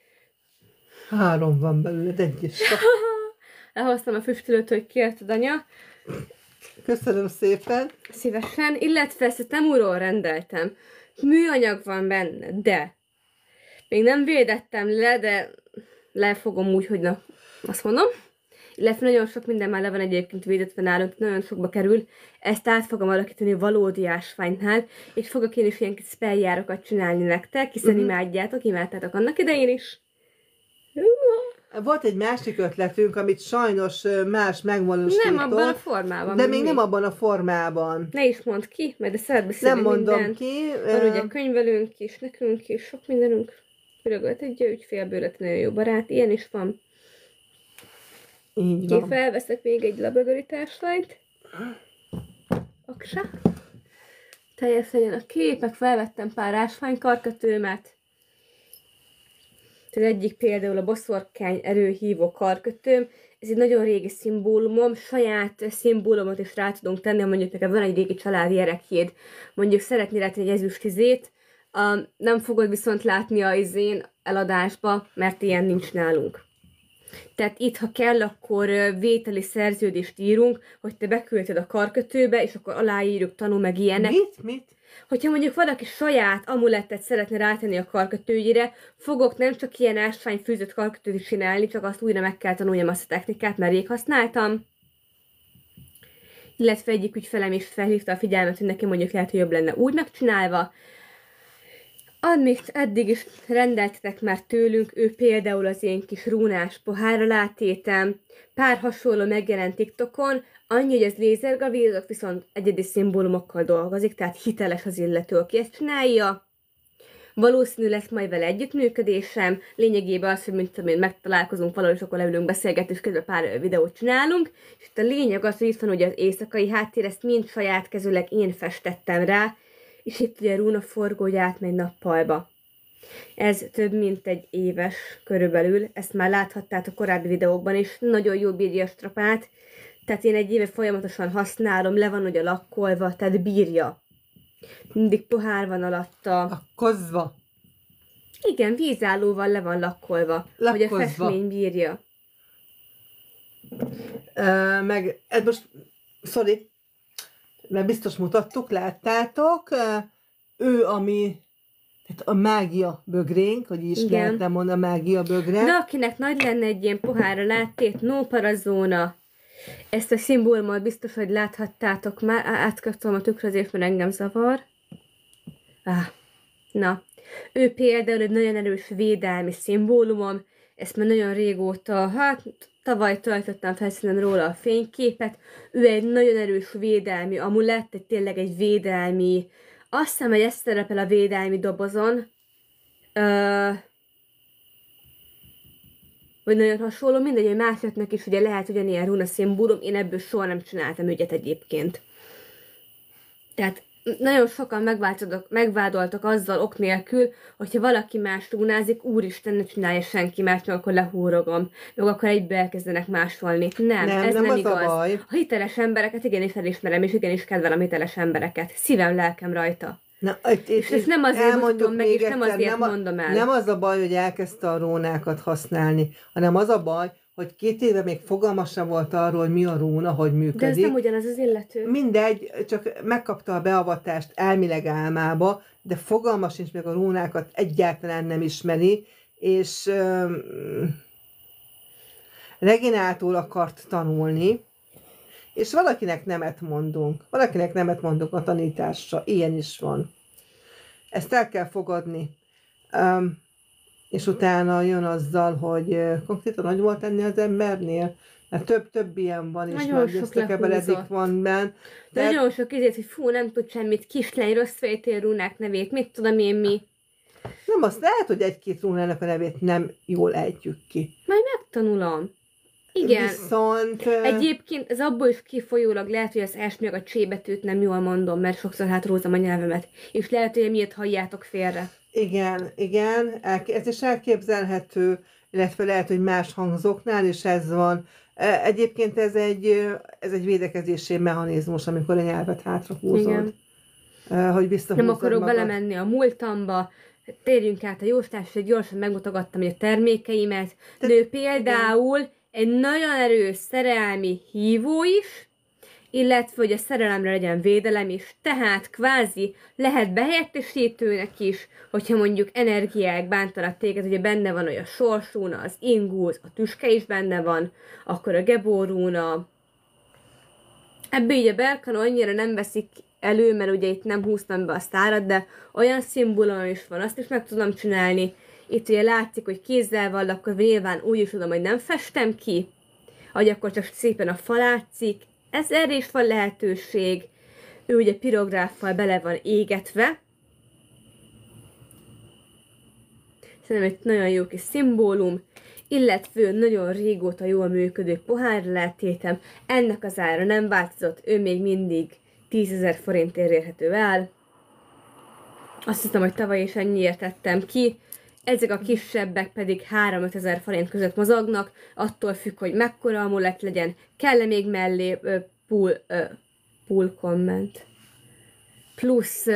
3 van belőled, egy is. Elhoztam a füstölőt, hogy kérted, anya. Köszönöm szépen. Szívesen, illetve ezt a Temuról rendeltem. Műanyag van benne, de még nem védettem le, de lefogom úgy, hogy na, azt mondom. Illetve nagyon sok minden már le van egyébként védetve nálunk, nagyon sokba kerül. Ezt át fogom alakítani valódi ásványnál, és fogok én is ilyen kis spelljárokat csinálni nektek, hiszen imádtátok annak idején is. Volt egy másik ötletünk, amit sajnos más megvalósított. Nem abban a formában. De még nem abban a formában. Ne is mondd ki, mert de szeret beszélni Nem mondom mindent. ki. Van ugye könyvelünk is, nekünk is, sok mindenünk. Pörögölt egy ügyfélből lett nagyon jó barát, ilyen is van. Így van. Felveszek még egy labradori társait. Aksa. Teljes legyen a képek, felvettem pár ásványkarkötőmet. Az egyik például a boszorkány erőhívó karkötőm. Ez egy nagyon régi szimbólumom, saját szimbólumot is rá tudunk tenni, ha mondjuk neked van egy régi családi erekjéd, mondjuk szeretnél látni egy ezüstizét, nem fogod viszont látni a izén eladásba, mert ilyen nincs nálunk. Tehát itt, ha kell, akkor vételi szerződést írunk, hogy te beküldted a karkötőbe, és akkor aláírjuk, tanul meg ilyenek. Mit? Hogyha mondjuk valaki saját amulettet szeretne rátenni a karkötőjére, fogok nem csak ilyen ásványfűzött karkötőt is csinálni, csak azt újra meg kell tanuljam azt a technikát, mert rég használtam. Illetve egyik ügyfelem is felhívta a figyelmet, hogy neki mondjuk lehet, hogy jobb lenne úgy megcsinálva. Amit eddig is rendeltetek már tőlünk, ő például az én kis rúnás pohárra látétem, pár hasonló megjelent TikTokon, annyi, hogy ez lézergravírozott, viszont egyedi szimbólumokkal dolgozik, tehát hiteles az illető, aki ezt csinálja. Valószínű lesz majd vele együttműködésem, lényegében az, hogy mint tudom én, megtalálkozunk valahol, és akkor leülünk beszélgetni, és közben pár videót csinálunk, és itt a lényeg az, hogy itt van ugye az éjszakai háttér, ezt mind saját kezűleg én festettem rá, és itt ugye a rúnaforgó, hogy átmegy nappalba. Ez több mint egy éves körülbelül, ezt már láthattátok korábbi videókban is, nagyon jó bírja a strapát, tehát én egy éve folyamatosan használom, le van ugye lakkolva, tehát bírja. Mindig pohár van alatta. Lakkozva. Igen, vízállóval le van lakkolva, hogy a festmény bírja. Meg, ez most, sorry, mert biztos mutattuk, láttátok, ő tehát a mágia bögrénk, hogy is lehetne mondani, a mágia bögre. De akinek nagy lenne egy ilyen pohárra láttét, nóparazóna, ezt a szimbólumot biztos, hogy láthattátok már, átkapcsolom a tükrözést, mert engem zavar. Na, ő például egy nagyon erős védelmi szimbólumom, ezt már nagyon régóta, hát tavaly töltöttem fel róla a fényképet, ő egy nagyon erős védelmi amulett, tényleg egy védelmi, azt hiszem, hogy ez szerepel a védelmi dobozon, vagy nagyon hasonló, mindegy, hogy másoknak is ugye lehet ugyanilyen runa szimbólum, én ebből soha nem csináltam ügyet egyébként. Tehát nagyon sokan megvádoltak azzal ok nélkül, hogyha valaki más runázik, úristen, ne csinálja senki más, meg akkor lehúrogom, meg akkor egybe elkezdenek másolni. Nem, ez nem igaz. A hiteles embereket igenis elismerem, és igenis kedvelem hiteles embereket. Szívem, lelkem rajta. Na, és ezt nem azért mondom meg, és nem azért mondom el. Nem az a baj, hogy elkezdte a rónákat használni, hanem az a baj, hogy 2 éve még fogalma sem volt arról, hogy mi a róna, hogy működik. De ez nem ugyanaz az illető. Mindegy, csak megkapta a beavatást elmileg álmába, de fogalma sincs, meg a rónákat egyáltalán nem ismeri, és Reginától akart tanulni, és valakinek nemet mondunk. Valakinek nemet mondunk a tanításra. Ilyen is van. Ezt el kell fogadni. És utána jön azzal, hogy konkrétan nagy volt enni az embernél. Mert több ilyen van, és már összekebeledik van benne. Nagyon sok izét, hogy fú, nem tud semmit, kislány, rossz fejtél rúnák nevét, mit tudom én mi. Nem, azt lehet, hogy 1-2 rúnának a nevét nem jól ejtjük ki. Majd megtanulom. Igen. Viszont... Egyébként ez abból is kifolyólag lehet, hogy az első a csébetűt nem jól mondom, mert sokszor hátrózom a nyelvemet. És lehet, hogy emiatt halljátok félre. Igen, ez is elképzelhető, illetve lehet, hogy más hangzóknál is ez van. Egyébként ez egy védekezési mechanizmus, amikor a nyelvet hátrahúzod. Hogy visszahúzod nem akarok magad. belemenni a múltamba, térjünk át a jóslásra, gyorsan megmutogattam a termékeimet. Ő például egy nagyon erős szerelmi hívó is, illetve hogy a szerelemre legyen védelem is, tehát kvázi lehet behelyettesítőnek is, hogyha mondjuk energiák bántanak téged, ugye benne van olyan sorsrúna, az ingúz, a tüske is benne van, akkor a gebórúna. Ebből így a Berkana annyira nem veszik elő, mert ugye itt nem húztam be a sztárat, de olyan szimbólum is van, azt is meg tudom csinálni. Itt ugye látszik, hogy kézzel van, akkor nyilván úgy is tudom, hogy nem festem ki, hogy akkor csak szépen a fa látszik. Ez erre is van lehetőség. Ő ugye pirográffal bele van égetve. Szerintem egy nagyon jó kis szimbólum, illetve nagyon régóta jól működő pohárra lehet tétem. Ennek az ára nem változott, ő még mindig 10 000 forintért érhető el. Azt hiszem, hogy tavaly is ennyiért tettem ki. Ezek a kisebbek pedig 3-5 000 forint között mozognak, attól függ, hogy mekkora amulett legyen. Kell-e még mellé pull comment? Plusz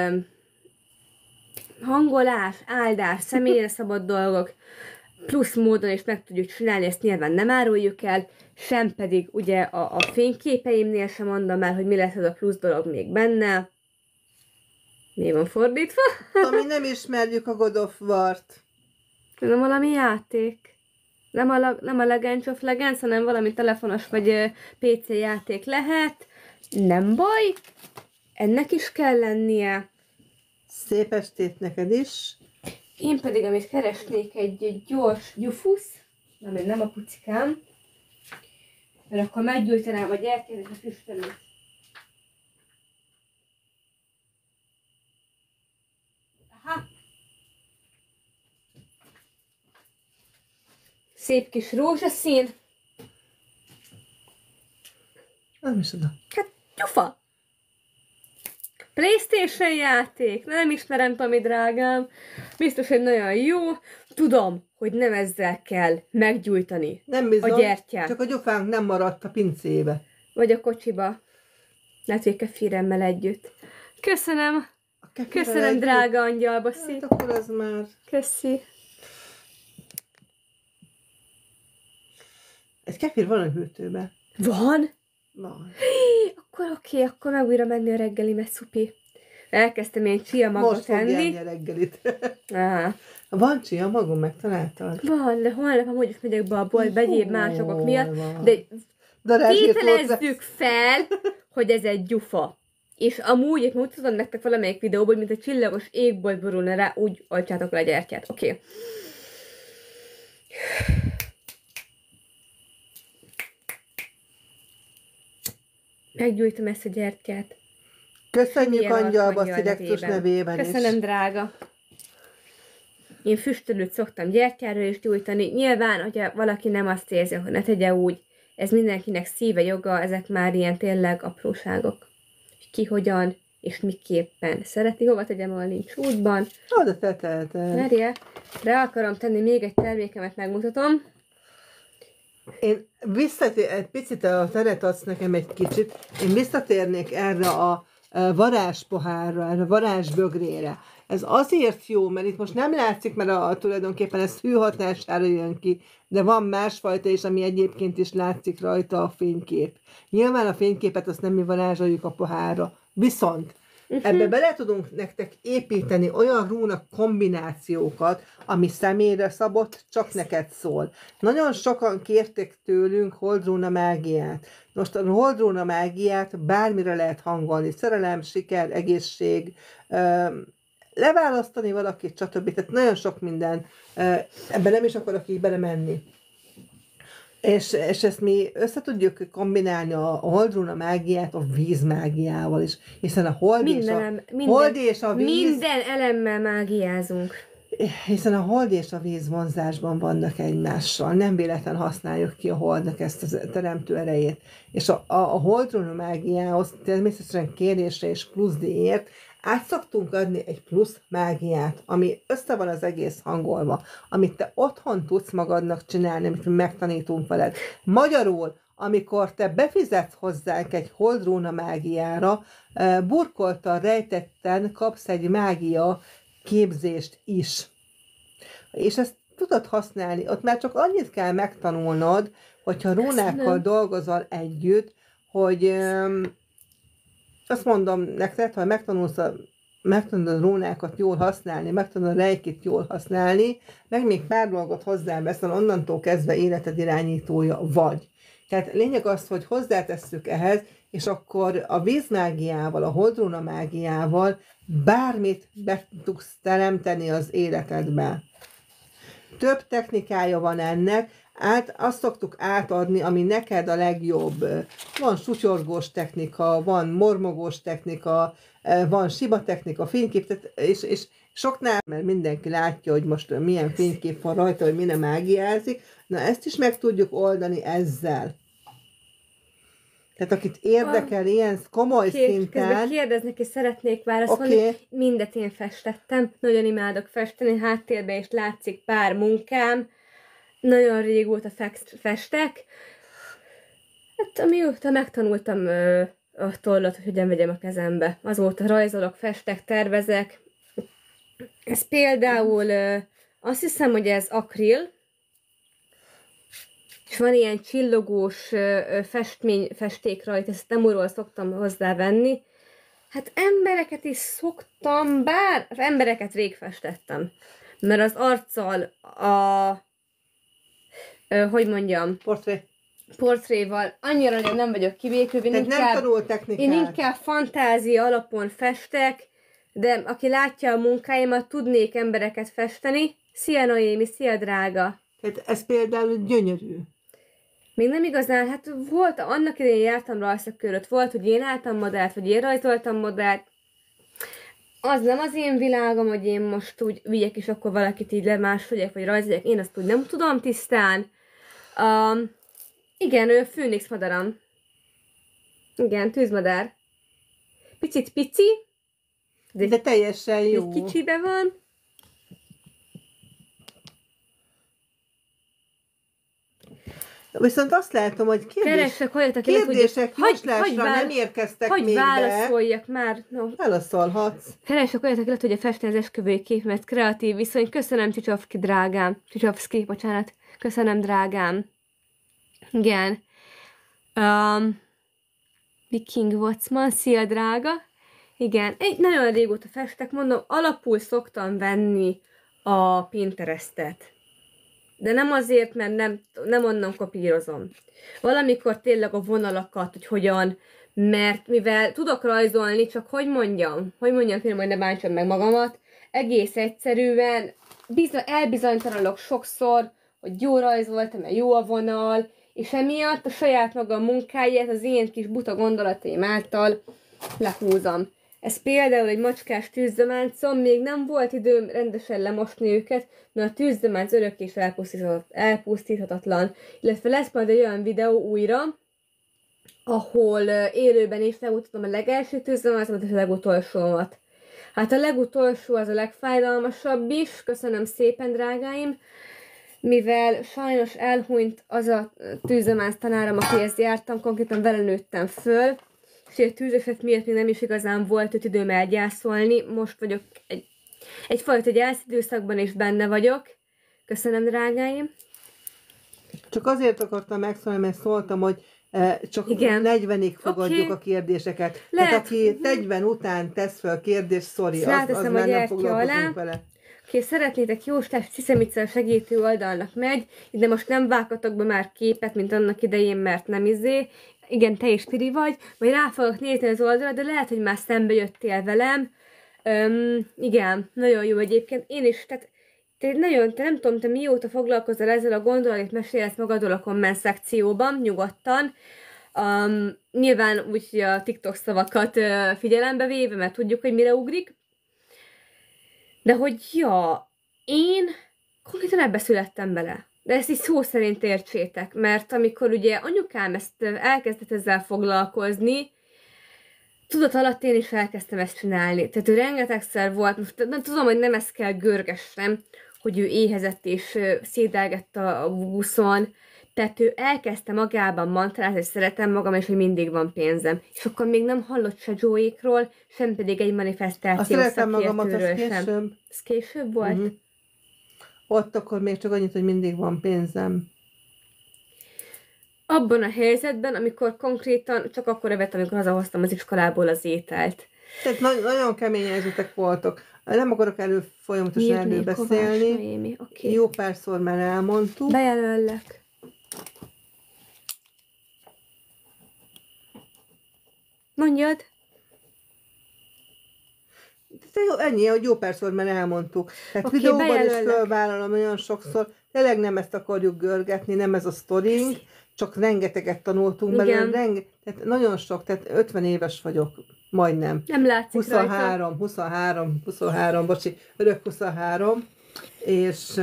hangolás, áldás, személyre szabad dolgok, plusz módon is meg tudjuk csinálni, ezt nyilván nem áruljuk el, sem pedig ugye a fényképeimnél sem mondom el, hogy mi lesz az a plusz dolog még benne. Mi van fordítva? Ami nem ismerjük a God of War-t. Nem valami játék. Nem a Legends of Legends, hanem valami telefonos vagy PC játék lehet. Nem baj. Ennek is kell lennie. Szép estét neked is. Én pedig, amit keresnék, egy gyors gyufusz, ami nem a pucikám, mert akkor meggyújtanám, vagy elkezdek a füstölőt. Aha. Szép kis rózsaszín. Nem is oda. Hát, gyufa! PlayStation játék, nem ismerem, Tomi drágám. Biztos, hogy nagyon jó. Tudom, hogy nem ezzel kell meggyújtani nem bizony, a gyertyát. Csak a gyufánk nem maradt a pincébe. Vagy a kocsiba. Lehet, hogy kefiremmel együtt. Köszönöm. Köszönöm, drága angyalbaszi. Hát akkor ez már... Köszi. Egy kefir van a hűtőben. Van? Van. Akkor oké, akkor meg újra menni a reggelimet, szupi. Elkezdtem én chia magot tenni. Most fogja a reggelit. Aha. Van chia magam, megtaláltad? Van, de holnap amúgy is megyek be a bolt, egyéb másokok miatt. Van. De tételezzük fel, hogy ez egy gyufa. És amúgy, én mutatom nektek valamelyik videóban, hogy mint a csillagos égbolt borulna rá, úgy oltsátok le a gyertyát. Oké. Okay. Meggyújtom ezt a gyertyát. Köszönjük Angyalba Szilektus nevében Köszönöm, is. drága. Én füstölőt szoktam gyertyára is gyújtani. Nyilván, hogyha valaki nem azt érzi, hogy ne tegye úgy, ez mindenkinek szíve joga, ezek már ilyen tényleg apróságok. Ki hogyan és miképpen szereti, hova tegyem, ahol nincs útban. Oda te. Merje, rá akarom tenni még egy termékemet, megmutatom. Én egy picit a teret adsz nekem egy kicsit, én visszatérnék erre a varázspohárra, erre a varázsbögrére. Ez azért jó, mert itt most nem látszik, mert tulajdonképpen ez hű hatására jön ki, de van másfajta is, ami egyébként is látszik rajta a fénykép. Nyilván a fényképet azt nem mi varázsoljuk a pohárra. Viszont ebbe bele tudunk nektek építeni olyan rúna kombinációkat, ami személyre szabott, csak neked szól. Nagyon sokan kértek tőlünk holdrúna mágiát. Most a holdrúna mágiát bármire lehet hangolni. Szerelem, siker, egészség, leválasztani valakit, stb. Tehát nagyon sok minden. Ebben nem is akarok így belemenni. És ezt mi össze tudjuk kombinálni a holdrúna mágiát a víz mágiával is, hiszen a hold és a víz... Minden elemmel mágiázunk. Hiszen a hold és a víz vonzásban vannak egymással. Nem véletlen használjuk ki a holdnak ezt a teremtő erejét. És a holdrúna mágiához természetesen kérésre és plusz díjért át szoktunk adni egy plusz mágiát, ami össze van az egész hangolva, amit te otthon tudsz magadnak csinálni, amit megtanítunk veled. Magyarul, amikor te befizetsz hozzánk egy holdrúna mágiára, burkoltan, rejtetten kapsz egy mágia képzést is. És ezt tudod használni, ott már csak annyit kell megtanulnod, hogyha rúnákkal dolgozol együtt, hogy azt mondom neked, ha megtanulod a rúnákat jól használni, megtanulod a rejkit jól használni, meg még pár dolgot hozzáveszel, onnantól kezdve életed irányítója vagy. Tehát lényeg az, hogy hozzátesszük ehhez, és akkor a vízmágiával, a holdrúna mágiával bármit be tudsz teremteni az életedbe. Több technikája van ennek, azt szoktuk átadni, ami neked a legjobb. Van sutyorgós technika, van mormogós technika, van siba technika, fénykép, és soknál, mert mindenki látja, hogy most milyen fénykép van rajta, hogy minden mágiázik, na ezt is meg tudjuk oldani ezzel. Tehát akit érdekel ilyen komoly szinten... Közben kérdeznek és szeretnék válaszolni. Okay. Mindet én festettem, nagyon imádok festeni, háttérben is látszik pár munkám. Nagyon régóta festek. Hát amióta megtanultam a tollat, hogy hogyan vegyem a kezembe. Azóta rajzolok, festek, tervezek. Ez például azt hiszem, hogy ez akril. És van ilyen csillogós festék rajta, ezt nem úrról szoktam hozzávenni. Hát embereket is szoktam, bár embereket rég festettem. Mert az arccal hogy mondjam? Portréval annyira nem vagyok kibékülve. Én inkább fantázia alapon festek, de aki látja a munkáimat, tudnék embereket festeni. Szia Noémi, szia drága! Tehát ez például gyönyörű. Még nem igazán, hát volt, annak idején jártam rajzszakköröt, volt, hogy én álltam modellt, vagy én rajzoltam modellt. Az nem az én világom, hogy én most úgy vigyek, és akkor valakit így lemásoljak, vagy rajzoljak, én azt úgy nem tudom tisztán. Igen, ő főnix madaram. Igen, tűzmadár. Picit pici, de teljesen jó. Kicsibe van. Viszont azt látom, hogy kérdések jóslásra nem érkeztek még be. Hogy válaszoljak már? No. Válaszolhatsz. Keresek olyat, aki hogy a festeni az esküvői képemet, kreatív viszony. Köszönöm, Csicsovszki drágám. Csicsovszki, bocsánat. Köszönöm, drágám. Igen. Viking Watchman, szia, drága. Igen, nagyon régóta festek, mondom, alapul szoktam venni a Pinterestet. De nem azért, mert nem onnan kopírozom. Valamikor tényleg a vonalakat, hogy hogyan, mert mivel tudok rajzolni, csak hogy mondjam finom, hogy ne bántsam meg magamat, egész egyszerűen elbizonytalanodok sokszor, hogy jó rajzoltam, jó a vonal, és emiatt a saját magam munkáját az ilyen kis buta gondolataim által lehúzom. Ez például egy macskás tűzdemáncom, még nem volt időm rendesen lemosni őket, mert a tűzdemánc örökké is elpusztíthatatlan. Illetve lesz majd egy olyan videó újra, ahol élőben is megmutatom a legelső tűzdemáncomat és a legutolsómat. Hát a legutolsó az a legfájdalmasabb is, köszönöm szépen, drágáim, mivel sajnos elhunyt az a tűzdemánc tanárom, akihez jártam, konkrétan vele nőttem föl, és a tűzeset miatt még nem is igazán volt öt időm elgyászolni. Most vagyok egyfajta gyászidőszakban, és benne vagyok. Köszönöm, drágáim. Csak azért akartam megszólni, mert szóltam, hogy csak igen. 40-ig fogadjuk a kérdéseket. Lehet. Tehát aki 40 után tesz fel kérdést, sorry, az már nem foglalkozunk vele. Oké, szeretnétek Jóstás Ciszemicel segítő oldalnak megy, de most nem vághatok be már képet, mint annak idején, mert nem igen, te is Piri vagy, majd rá fogok nézni az oldalra, de lehet, hogy már szembe jöttél velem. Igen, nagyon jó egyébként. Én is, tehát te nem tudom, te mióta foglalkozol ezzel a gondolat, mesélsz magadról a komment szekcióban, nyugodtan. Nyilván úgy, hogy a TikTok szavakat figyelembe véve, mert tudjuk, hogy mire ugrik. De hogy én konkrétan ebbe születtem bele. De ezt így szó szerint értsétek, mert amikor ugye anyukám ezt elkezdett ezzel foglalkozni, tudat alatt én is elkezdtem ezt csinálni. Tehát ő rengetegszer volt, most nem tudom, hogy nem ezt kell görgessem, hogy ő éhezett és szédelgett a buszon, tehát ő elkezdte magában mantrázni, hogy szeretem magam, és hogy mindig van pénzem. És akkor még nem hallott se Joékról, sem pedig egy manifestáció szakértőről sem. Ez később volt? Uh-huh. Ott akkor még csak annyit, hogy mindig van pénzem. Abban a helyzetben, amikor konkrétan csak akkor evett, amikor hazahoztam az iskolából az ételt. Tehát nagyon kemény helyzetek voltak. Nem akarok folyamatosan előbeszélni. Okay. Jó párszor már elmondtuk. Bejelöllek. Mondjad. Ennyi, hogy jó párszor már elmondtuk. Tehát videóban is fölvállalom olyan sokszor, tényleg nem ezt akarjuk görgetni, nem ez a sztorink, csak rengeteget tanultunk belőle, tehát nagyon sok, tehát 50 éves vagyok, majdnem. Nem látszik 23, bocsi, örök 23, és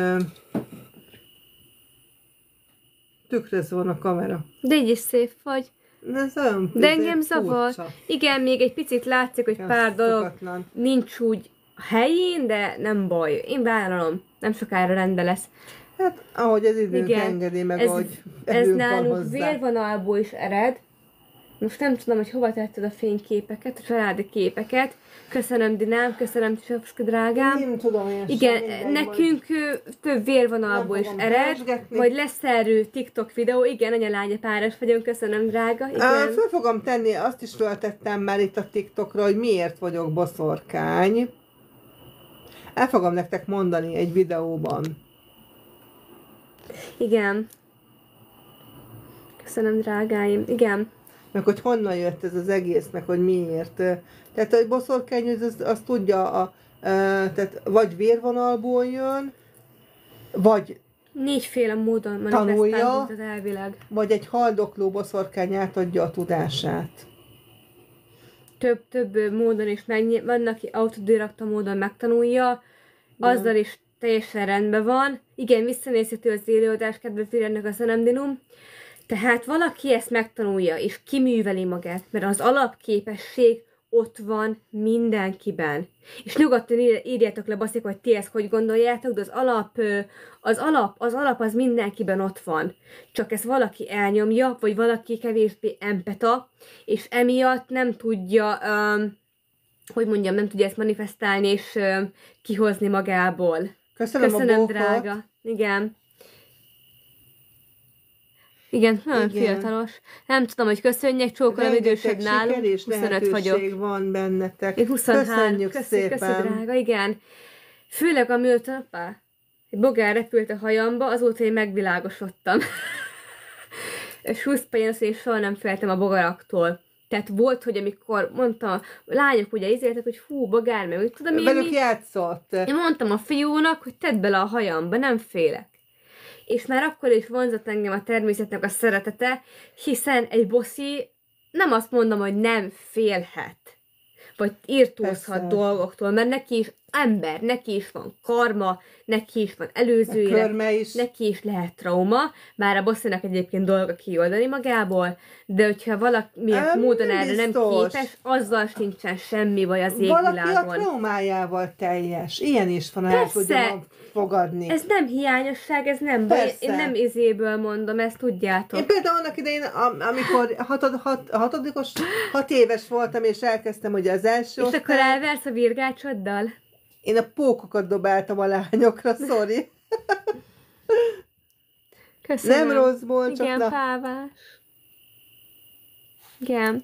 tükröző van a kamera. De így is szép vagy. De engem zavar. Igen, még egy picit látszik, hogy pár dolog nincs úgy helyén, de nem baj. Én vállalom. Nem sokára rendben lesz. Hát, ahogy az időnk engedi meg, ahogy ez nálunk vérvonalból is ered. Most nem tudom, hogy hova tetted a fényképeket, a családi képeket. Köszönöm, Dinám, köszönöm, Tisovszki drágám. Nem tudom én igen, nekünk több vérvonalból is ered, majd lesz erről TikTok videó, igen, anya-lánya páros vagyunk, köszönöm, drága. Igen. Föl fogom tenni, azt is föltettem már itt a TikTokra, hogy miért vagyok boszorkány. El fogom nektek mondani egy videóban. Igen. Köszönöm, drágáim, igen. Meg hogy honnan jött ez az egész, meg hogy miért. Tehát a boszorkány az tudja, tehát vagy vérvonalból jön, vagy négyféle módon tanulja, elvileg. Vagy egy haldokló boszorkány átadja a tudását. Több módon is van, aki autodidakta módon megtanulja, azzal is teljesen rendben van. Igen, visszanézhető az élőadás, kedves Virennek a Szenemdinum. Tehát valaki ezt megtanulja, és kiműveli magát, mert az alapképesség ott van mindenkiben. És nyugodtan írjátok le, baszik, hogy ti ezt hogy gondoljátok, de az alap az mindenkiben ott van. Csak ezt valaki elnyomja, vagy valaki kevésbé empata, és emiatt nem tudja, nem tudja ezt manifestálni, és kihozni magából. Köszönöm drága. Igen. Igen, nagyon fiatalos. Nem tudom, hogy köszönjek, csókolom idősebb nálunk. 25 vagyok. Van bennetek. Én 23. Köszönjük szépen. Köszi, drága, igen. Főleg amióta egy bogár repült a hajamba, azóta én megvilágosodtam. És 20 én soha nem féltem a bogaraktól. Tehát volt, hogy amikor mondta, a lányok ugye izéltek, hogy hú, bagár, meg mit tudom én Velük mi. játszott. Én mondtam a fiúnak, hogy tedd bele a hajamba, nem félek. És már akkor is vonzott engem a természetnek a szeretete, hiszen egy boszi, nem azt mondom, hogy nem félhet, vagy írtózhat Persze. dolgoktól, mert neki is ember, neki is van karma, neki is van előző élet, Körme is. neki is lehet trauma, bár a bosszinak egyébként dolga kioldani magából, de hogyha valamilyen módon erre nem biztos. képes, azzal sincsen semmi baj az Valaki a égvilágon. traumájával teljes. Ilyen is van, el Persze. tudja fogadni. Ez nem hiányosság, ez nem baj. Persze. Én nem izéből mondom, ezt tudjátok. Én például annak idején, amikor 6 éves voltam, és elkezdtem ugye az első És akkor elversz a virgácsoddal? én a pókokat dobáltam a lányokra, sorry. Köszönöm. Nem rosszból, csak igen, na. pávás. Igen.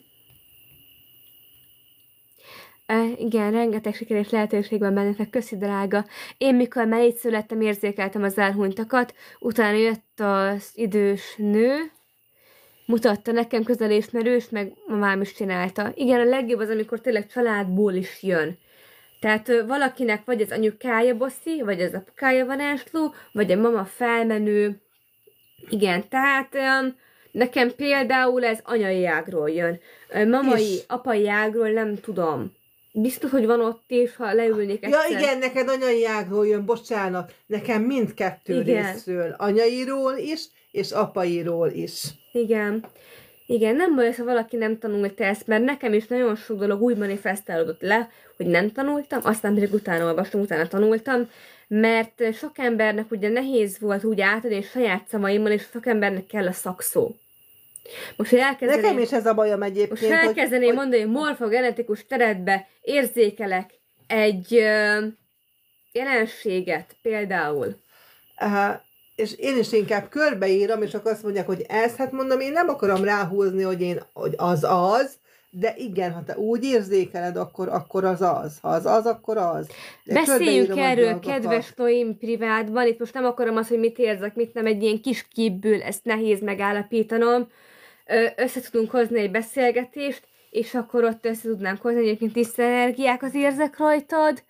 Igen, rengeteg sikeres lehetőség van bennetek, köszi drága. Én mikor már így születtem, érzékeltem az elhunytakat, utána jött az idős nő, mutatta nekem közelismerős, meg mamám is csinálta. Igen, a legjobb az, amikor tényleg családból is jön. Tehát valakinek vagy az anyukája bosszi, vagy az apukája varázsló, vagy a mama felmenő. Igen, tehát nekem például ez anyai ágról jön. Mamai, apai ágról nem tudom. Biztos, hogy van ott is, ha leülnék egyszer. Ja igen, neked anyai ágról jön, bocsánat. Nekem mindkettő Igen. részről. Anyairól is, és apairól is. Igen. Igen, nem baj, ha valaki nem tanulta ezt, mert nekem is nagyon sok dolog úgy manifestálódott le, hogy nem tanultam, aztán pedig utána olvastam, utána tanultam, mert sok embernek ugye nehéz volt úgy átadni és saját szavaimmal, és sok embernek kell a szakszó. Most, hogy elkezdeném, Nekem is ez a bajom egyébként. most elkezdeném mondani, hogy morfogenetikus teredbe érzékelek egy jelenséget például. És én is inkább körbeírom, és akkor azt mondják, hogy ez, hát mondom, én nem akarom ráhúzni, hogy az, de igen, ha te úgy érzékeled, akkor az. Ha az, akkor az. De Beszéljünk körbeírom a erről, dolgokat. kedves Noim, privátban. Itt most nem akarom azt, hogy mit érzek, mit nem, egy ilyen kis képből, ezt nehéz megállapítanom. Össze tudunk hozni egy beszélgetést, és akkor ott össze tudnánk hozni egyébként tiszta energiákat érzek rajtad.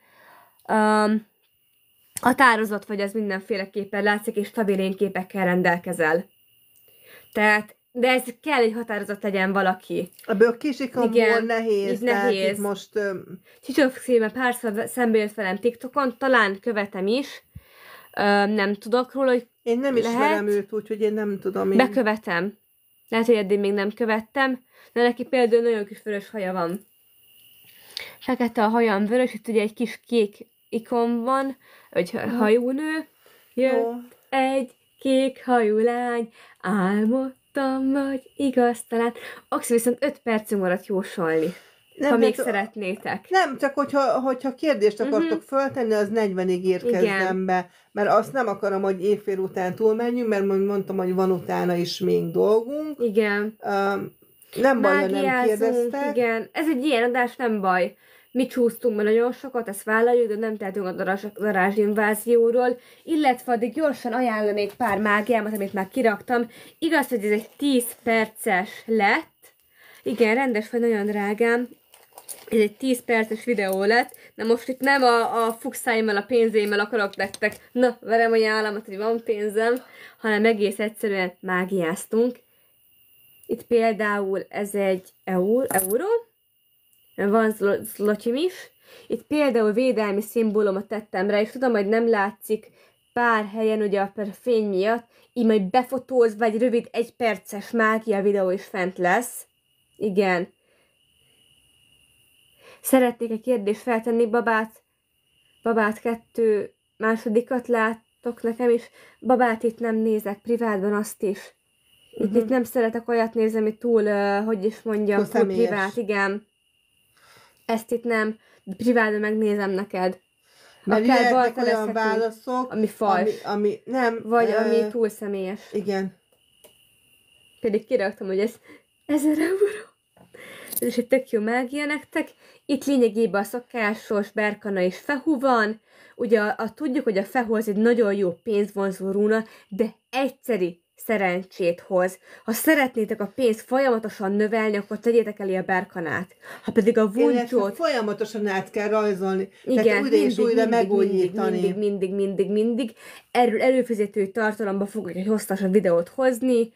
Határozott vagy, az mindenféleképpen látszik, és stabil énképekkel rendelkezel. Tehát, de ez kell, hogy határozott legyen valaki. Ebből kisikamból Igen, nehéz. így Tehát nehéz. itt most... Csicsók szíme párszor szembe jött velem TikTokon, talán követem is. Nem tudok róla, hogy Én nem ismerem őt, úgyhogy én nem tudom. bekövetem. Lehet, hogy eddig még nem követtem, de neki például nagyon kis vörös haja van. Fekete a hajam vörös, itt ugye egy kis kék ikon van, egy hajúnő. Jött egy kék hajú lány, álmodtam, vagy igaz talán. Axi, viszont 5 percünk maradt jósolni. Ha még szeretnétek. Nem, csak hogyha kérdést akartok föltenni, az 40-ig érkezzem be. Mert azt nem akarom, hogy évfél után túlmenjünk, mert mondtam, hogy van utána is még dolgunk. Igen. Nem baj, ha nem kérdeztek. Igen. Ez egy ilyen adás, nem baj. Mi csúsztunk be nagyon sokat, ezt vállaljuk, de nem tehetünk a darázsinvázióról. Illetve addig gyorsan ajánlanék pár mágiámat, amit már kiraktam. Igaz, hogy ez egy 10 perces lett. Igen, rendes vagy, nagyon drágám. Ez egy 10 perces videó lett. Na most itt nem a fuxáimmal, a pénzémmel akarok nektek, na, verem a nyálamat, hogy van pénzem, hanem egész egyszerűen mágiáztunk. Itt például ez egy euró, van zlotyim is. Itt például védelmi szimbólumot tettem rá, és tudom, hogy nem látszik pár helyen ugye a fény miatt, így majd befotózva egy rövid 1 perces mágia videó is fent lesz. Igen. Szeretnék egy kérdést feltenni, babát 2 másodikat láttok nekem is. Babát itt nem nézek, privátban azt is. Itt nem szeretek olyat nézni, ami túl, hogy is mondjam, túl privát, igen. Ezt itt nem, privátban megnézem neked. Mert jöhetnek olyan válaszok, ami fals. Ami nem. Vagy ami túl személyes. Igen. Pedig kiraktam, hogy ez 1000 euró. Ez is egy tök jó mágia nektek. Itt lényegében a szokásos berkana és fehu van. Ugye tudjuk, hogy a fehu az egy nagyon jó pénzvonzó rúna, de egyszeri szerencsét hoz. Ha szeretnétek a pénzt folyamatosan növelni, akkor tegyétek elé a berkanát. Ha pedig a vuncsót... Folyamatosan át kell rajzolni. Igen, tehát újra és újra megújítani. mindig. Erről előfizetői tartalomba fogok egy hosszasabb videót hozni.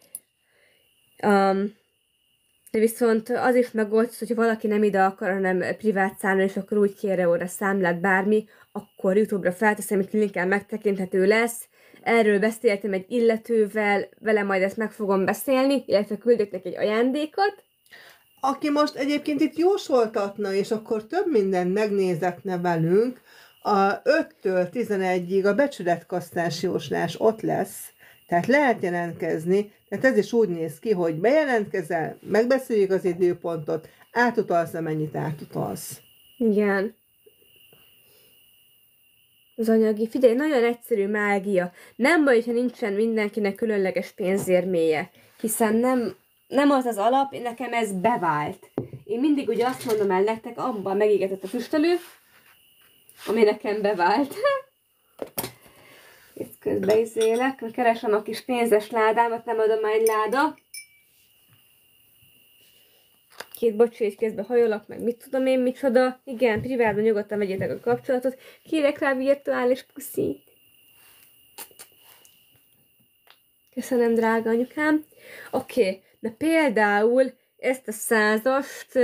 De viszont az is megoldsz, hogyha valaki nem ide akar, hanem privát számla, és akkor úgy kér óra számlát bármi, akkor YouTube-ra felteszem, amit linken megtekinthető lesz. Erről beszéltem egy illetővel, vele majd ezt meg fogom beszélni, illetve küldök neki egy ajándékot. Aki most egyébként itt jósoltatna, és akkor több mindent megnézetne velünk, a 5-től 11-ig a becsületkasztás jóslás ott lesz, tehát lehet jelentkezni, tehát ez is úgy néz ki, hogy bejelentkezel, megbeszéljük az időpontot, átutalsz, amennyit átutalsz. Igen. Az anyagi. Figyelj, nagyon egyszerű mágia. Nem baj, ha nincsen mindenkinek különleges pénzérméje, hiszen nem az az alap, nekem ez bevált. Én mindig ugye azt mondom el nektek, abban megégetett a füstölő, ami nekem bevált. Itt közben izélek, keresem a kis pénzes ládámat, nem adom egy láda. Két bocsi, közben hajolok, meg mit tudom én micsoda. Igen, privátban nyugodtan vegyétek a kapcsolatot. Kérek rá virtuális puszit. Köszönöm, drága anyukám. Oké, de például ezt a 100-ast,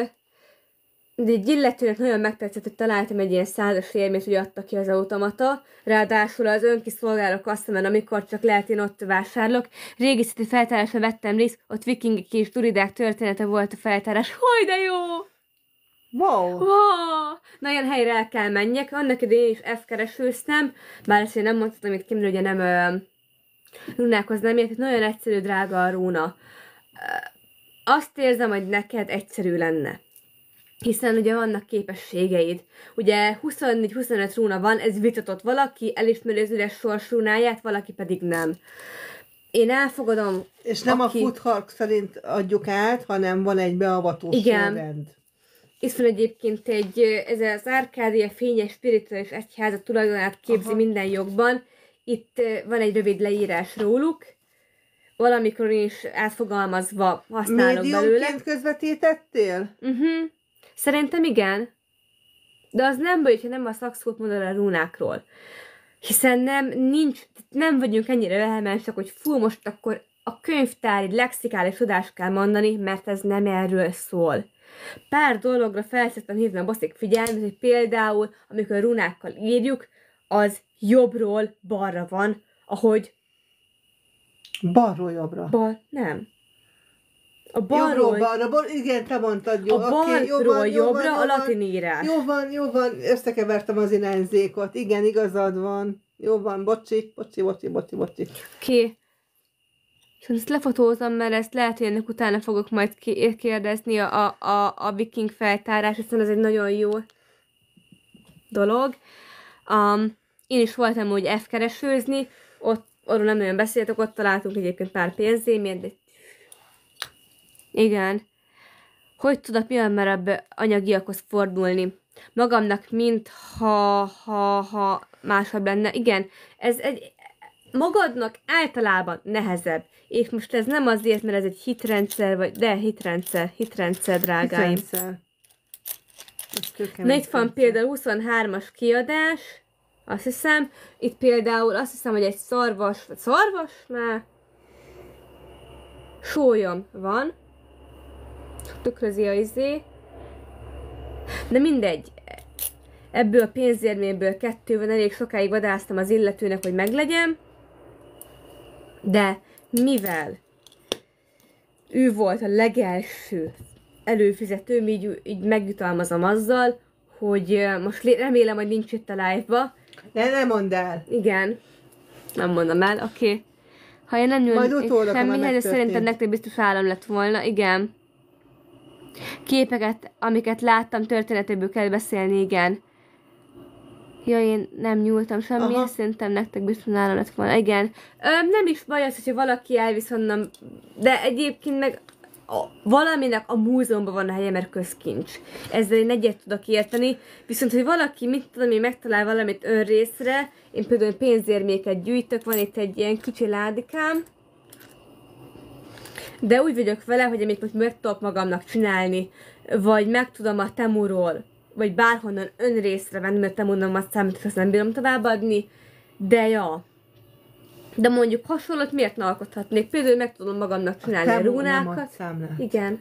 de egy illetőnek nagyon megtetszett, hogy találtam egy ilyen 100-as érmét, hogy adta ki az automata. Ráadásul az önkiszolgáló kasszamen, amikor csak lehet, én ott vásárlok. Régi sziti feltárásra vettem részt, ott vikingek és druidák története volt a feltárás. Hogy de jó! Wow! Na, ilyen helyre el kell menjek. Annak idején is F-keresőztem, bár ezt én nem mondhatom itt ki, mert ugye nem runákhoz nem ért, nagyon egyszerű, drága a rúna. Azt érzem, hogy neked egyszerű lenne. Hiszen ugye vannak képességeid. Ugye 24-25 rúna van, ez vitatott, valaki elismeri az üres sors rúnáját, valaki pedig nem. Én elfogadom. És nem a futhark szerint adjuk át, hanem van egy beavatós sorrend. Itt van egyébként ez az Árkádia fényes spirituális egyháza tulajdonát képzi minden jogban. Itt van egy rövid leírás róluk. Valamikor is átfogalmazva használok belőle. Médiumként közvetítettél? Szerintem igen. De az nem baj, hogyha nem a szakszót mondod a rúnákról. Hiszen nem vagyunk ennyire vehemensak, hogy fú, most akkor a könyvtári lexikális tudást kell mondani, mert ez nem erről szól. Pár dologra felszedtem hívni a bosszik figyelmet, hogy például, amikor a runákkal írjuk, az jobbról balra van, ahogy... Balról jobbra? Nem. A balról... Jobbról, igen, te mondtad, jó. A balról jobbra a latin írás. Jó van, összekevertem az irányzékot. Igen, igazad van. Jó van, bocsi. Oké. És ezt lefotózom, mert ezt lehet, hogy ennek utána fogok majd kérdezni a viking feltárás, hiszen ez egy nagyon jó dolog. Én is voltam úgy F-keresőzni, ott arról nem nagyon beszéltek, ott találtunk egyébként pár pénzémért, de igen. Hogy tudok mi merebb anyagiakhoz fordulni? Magamnak ha másabb lenne. Igen, ez egy magadnak általában nehezebb. És most ez nem azért, mert ez egy hitrendszer, de hitrendszer, drágáim. Na itt van például 23-as kiadás, azt hiszem. Itt például azt hiszem, hogy egy szarvas már sólyom van. Tükrözi a de mindegy. Ebből a pénzérméből 2 van, elég sokáig vadásztam az illetőnek, hogy meglegyen. De mivel ő volt a legelső előfizetőm, így megjutalmazom azzal, hogy most remélem, hogy nincs itt a live-ba. Nem mondd el. Igen. Nem mondom el, oké. Ha én nem nyúlnék semmihez, de szerintem nektek biztos állam lett volna, igen. Képeket, amiket láttam, történetéből kell beszélni, igen. Ja, én nem nyúltam semmihez, szerintem nektek biztos állam lett volna, igen. Nem is baj az, hogyha valaki elvisz onnan, de egyébként meg valaminek a múzeumban van a helye, mert közkincs. Ezzel én egyet tudok érteni, viszont hogy valaki, mit tudom én, megtalál valamit önrészre, én például pénzérméket gyűjtök, van itt egy ilyen kicsi ládikám, de úgy vagyok vele, hogy amit most meg tudok magamnak csinálni, vagy meg tudom a Temuról, vagy bárhonnan önrészre venni, mert Temunomat számít, azt nem bírom továbbadni, de ja. De mondjuk hasonlót miért ne alkothatnék? Például meg tudom magamnak csinálni a rúnákat. Igen.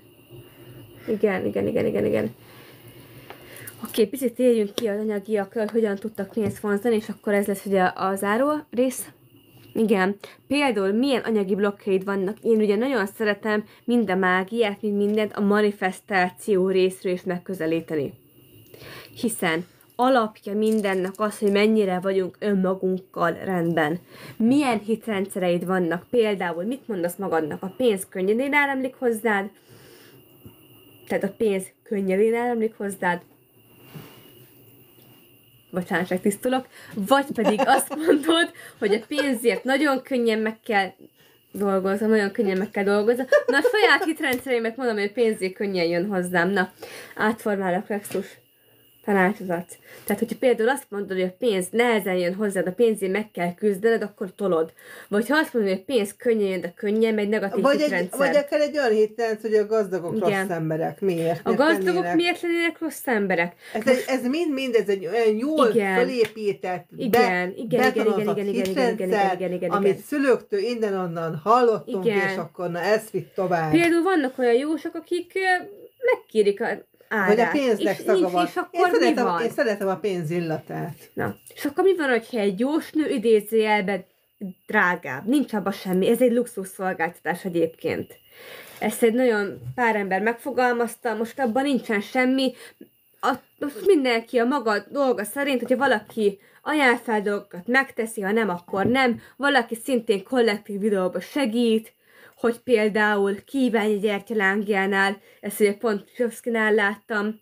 Igen. Oké, picit éljünk ki az anyagiakról, hogy hogyan tudtak pénzt vonzani, és akkor ez lesz ugye a záró rész. Igen. Például milyen anyagi blokkjaid vannak. Én ugye nagyon szeretem mind a mágiát, mind mindent a manifestáció részről is megközelíteni. Hiszen alapja mindennek az, hogy mennyire vagyunk önmagunkkal rendben. Milyen hitrendszereid vannak, például mit mondasz magadnak, a pénz könnyedén áramlik hozzád, tehát a pénz könnyedén áramlik hozzád, bocsánat, csak tisztulok, vagy pedig azt mondod, hogy a pénzért nagyon könnyen meg kell dolgozom. Na, a saját hitrendszerémet mondom, hogy a pénzért könnyen jön hozzám. Na, átformálok, Rexus. Tanácsozat. Tehát, hogyha például azt mondod, hogy a pénz nehezen jön hozzád, a pénzért meg kell küzdened, akkor tolod. Vagy ha azt mondod, hogy a pénz könnyen jön, de könnyen, egy negatív hitrendszer. Vagy akár egy olyan hitrendszer, hogy a gazdagok rossz emberek. Miért? A gazdagok miért lennének rossz emberek? Ez mind ez egy olyan jól felépített, betonozott hitrendszer, amit szülőktől innen-onnan hallottunk, és akkor na ezt vitt tovább. Például vannak olyan jósok, akik megkérik a árát. Vagy a pénznek szaga van. Én szeretem a pénz illatát. Na, és akkor mi van, hogyha egy jósnő idézőjelben drágább? Nincs abban semmi. Ez egy luxus szolgáltatás egyébként. Ezt egy nagyon pár ember megfogalmazta, most abban nincsen semmi. Most mindenki a maga dolga szerint, hogyha valaki ajánl fel dolgokat, megteszi, ha nem, akkor nem. Valaki szintén kollektív videóban segít, hogy például kíványi gyertyalángjánál, ezt ugye pont Csovszkinál láttam,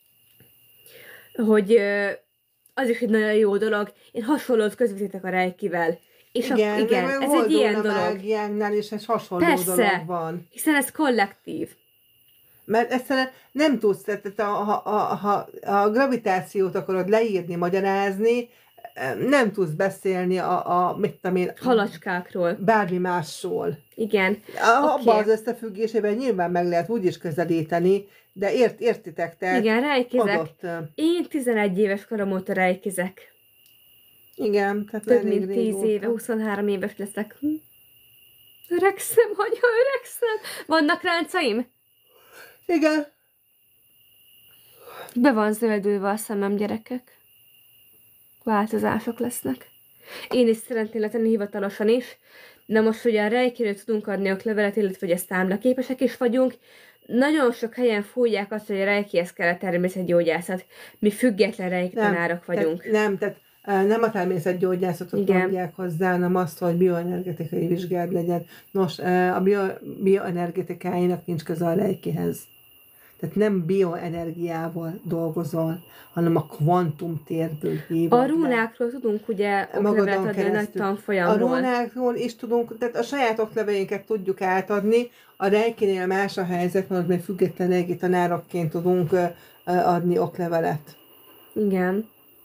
hogy az is egy nagyon jó dolog. Én hasonlót közvetítek a Reikivel. És igen, ez egy ilyen dolog. Mágiánál is egy hasonló dolog van. Hiszen ez kollektív. Mert egyszerűen nem tudsz, tehát ha a gravitációt akarod leírni, magyarázni, nem tudsz beszélni mit tudom én, halacskákról. Bármi másról. Igen. Abban az összefüggésében nyilván meg lehet úgy is közelíteni, de értitek, tehát igen, reikizek. Én 11 éves korom óta reikizek. Igen, tehát több mint 10 éve, 23 éves leszek. Öregszem, anya, öregszem. Vannak ráncaim? Igen. Be van zöldülve a szemem, gyerekek. Változások lesznek. Én is szeretném letenni hivatalosan is, de most ugye a Reikiről tudunk adni oklevelet, illetve hogy ezt számlaképesek is vagyunk. Nagyon sok helyen fújják azt, hogy a Reikihez kell a természetgyógyászat. Mi független Reiki tanárok vagyunk. Tehát nem a természetgyógyászatot mondják hozzá, hanem azt, hogy bioenergetikai vizsgád legyen. Nos, a bioenergetikáinak nincs köze a Reikihez. Tehát nem bioenergiával dolgozol, hanem a kvantumtérből hívod. A rúnákról tudunk ugye oklevelet adni a nagy tanfolyamból. A rúnákról is tudunk, tehát a saját okleveinket tudjuk átadni. A Reikinél más a helyzet, mert még független Reiki tanárokként tudunk adni oklevelet. Igen.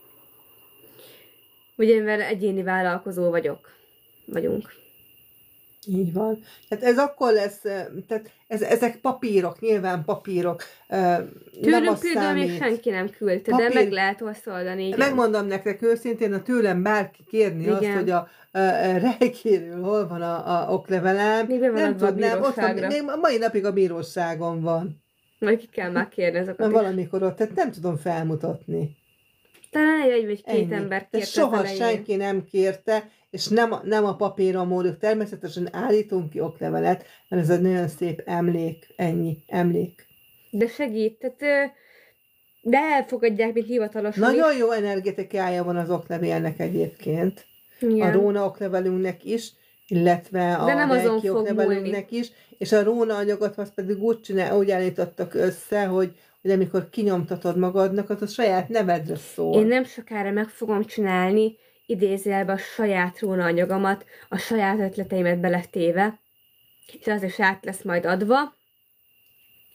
Ugye, mert egyéni vállalkozó vagyunk. Így van. Tehát ez akkor lesz, tehát ezek papírok, nyilván papírok. Tőlünk például még senki nem küldte, de meg lehet osztoldani. Megmondom nektek őszintén, ha tőlem bárki kérni azt, hogy a Reikiről hol van a oklevelem, nem tudnám, ott van, még a mai napig a bíróságon van. Majd ki kell már kérni azokat. Valamikor ott, tehát nem tudom felmutatni. Talán egy vagy két ember kérte. Soha senki nem kérte, és nem a papíron múlik. Természetesen állítunk ki oklevelet, mert ez egy nagyon szép emlék, ennyi, emlék. De segít, tehát de elfogadják, mint hivatalosan. Nagyon jó energetikája van az oklevélnek egyébként. Igen. A róna oklevelünknek is, illetve a Reiki oklevelünknek is, és a róna anyagot azt pedig úgy állítottak össze, hogy amikor kinyomtatod magadnak, az a saját nevedre szól. Én nem sokára meg fogom csinálni, idézőjelbe a saját róna anyagomat, a saját ötleteimet beletéve, és az is át lesz majd adva.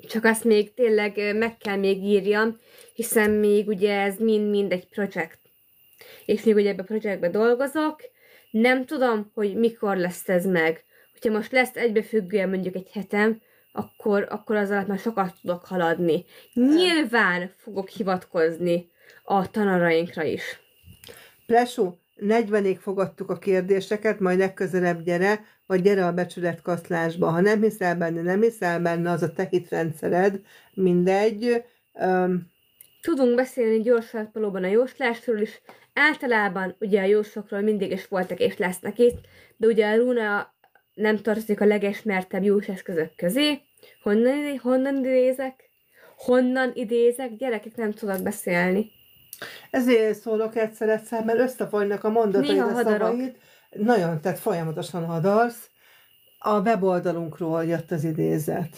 Csak azt még tényleg meg kell még írjam, hiszen még ugye ez mind-mind egy projekt. És még ugye ebbe a projektbe dolgozok, nem tudom, hogy mikor lesz ez meg. Hogyha most lesz egybefüggően mondjuk egy hetem, akkor az alatt már sokat tudok haladni. Nyilván fogok hivatkozni a tanárainkra is. Plesó, 40-ig fogadtuk a kérdéseket, majd legközelebb gyere, vagy gyere a becsületkaszlásba. Ha nem hiszel benne, nem hiszel benne, az a te hitrendszered, mindegy. Tudunk beszélni gyorsan valóban a jóslásról is. Általában ugye a jósokról mindig is voltak és lesznek itt, de ugye a rúna nem tartozik a legesmertebb jóseszközök közé. Honnan idézek? Honnan idézek? Gyerekek, nem tudok beszélni. Ezért szólok egyszer, mert összefolynak a mondataid, a szavaid. Nagyon, tehát folyamatosan hadarsz. A weboldalunkról jött az idézet.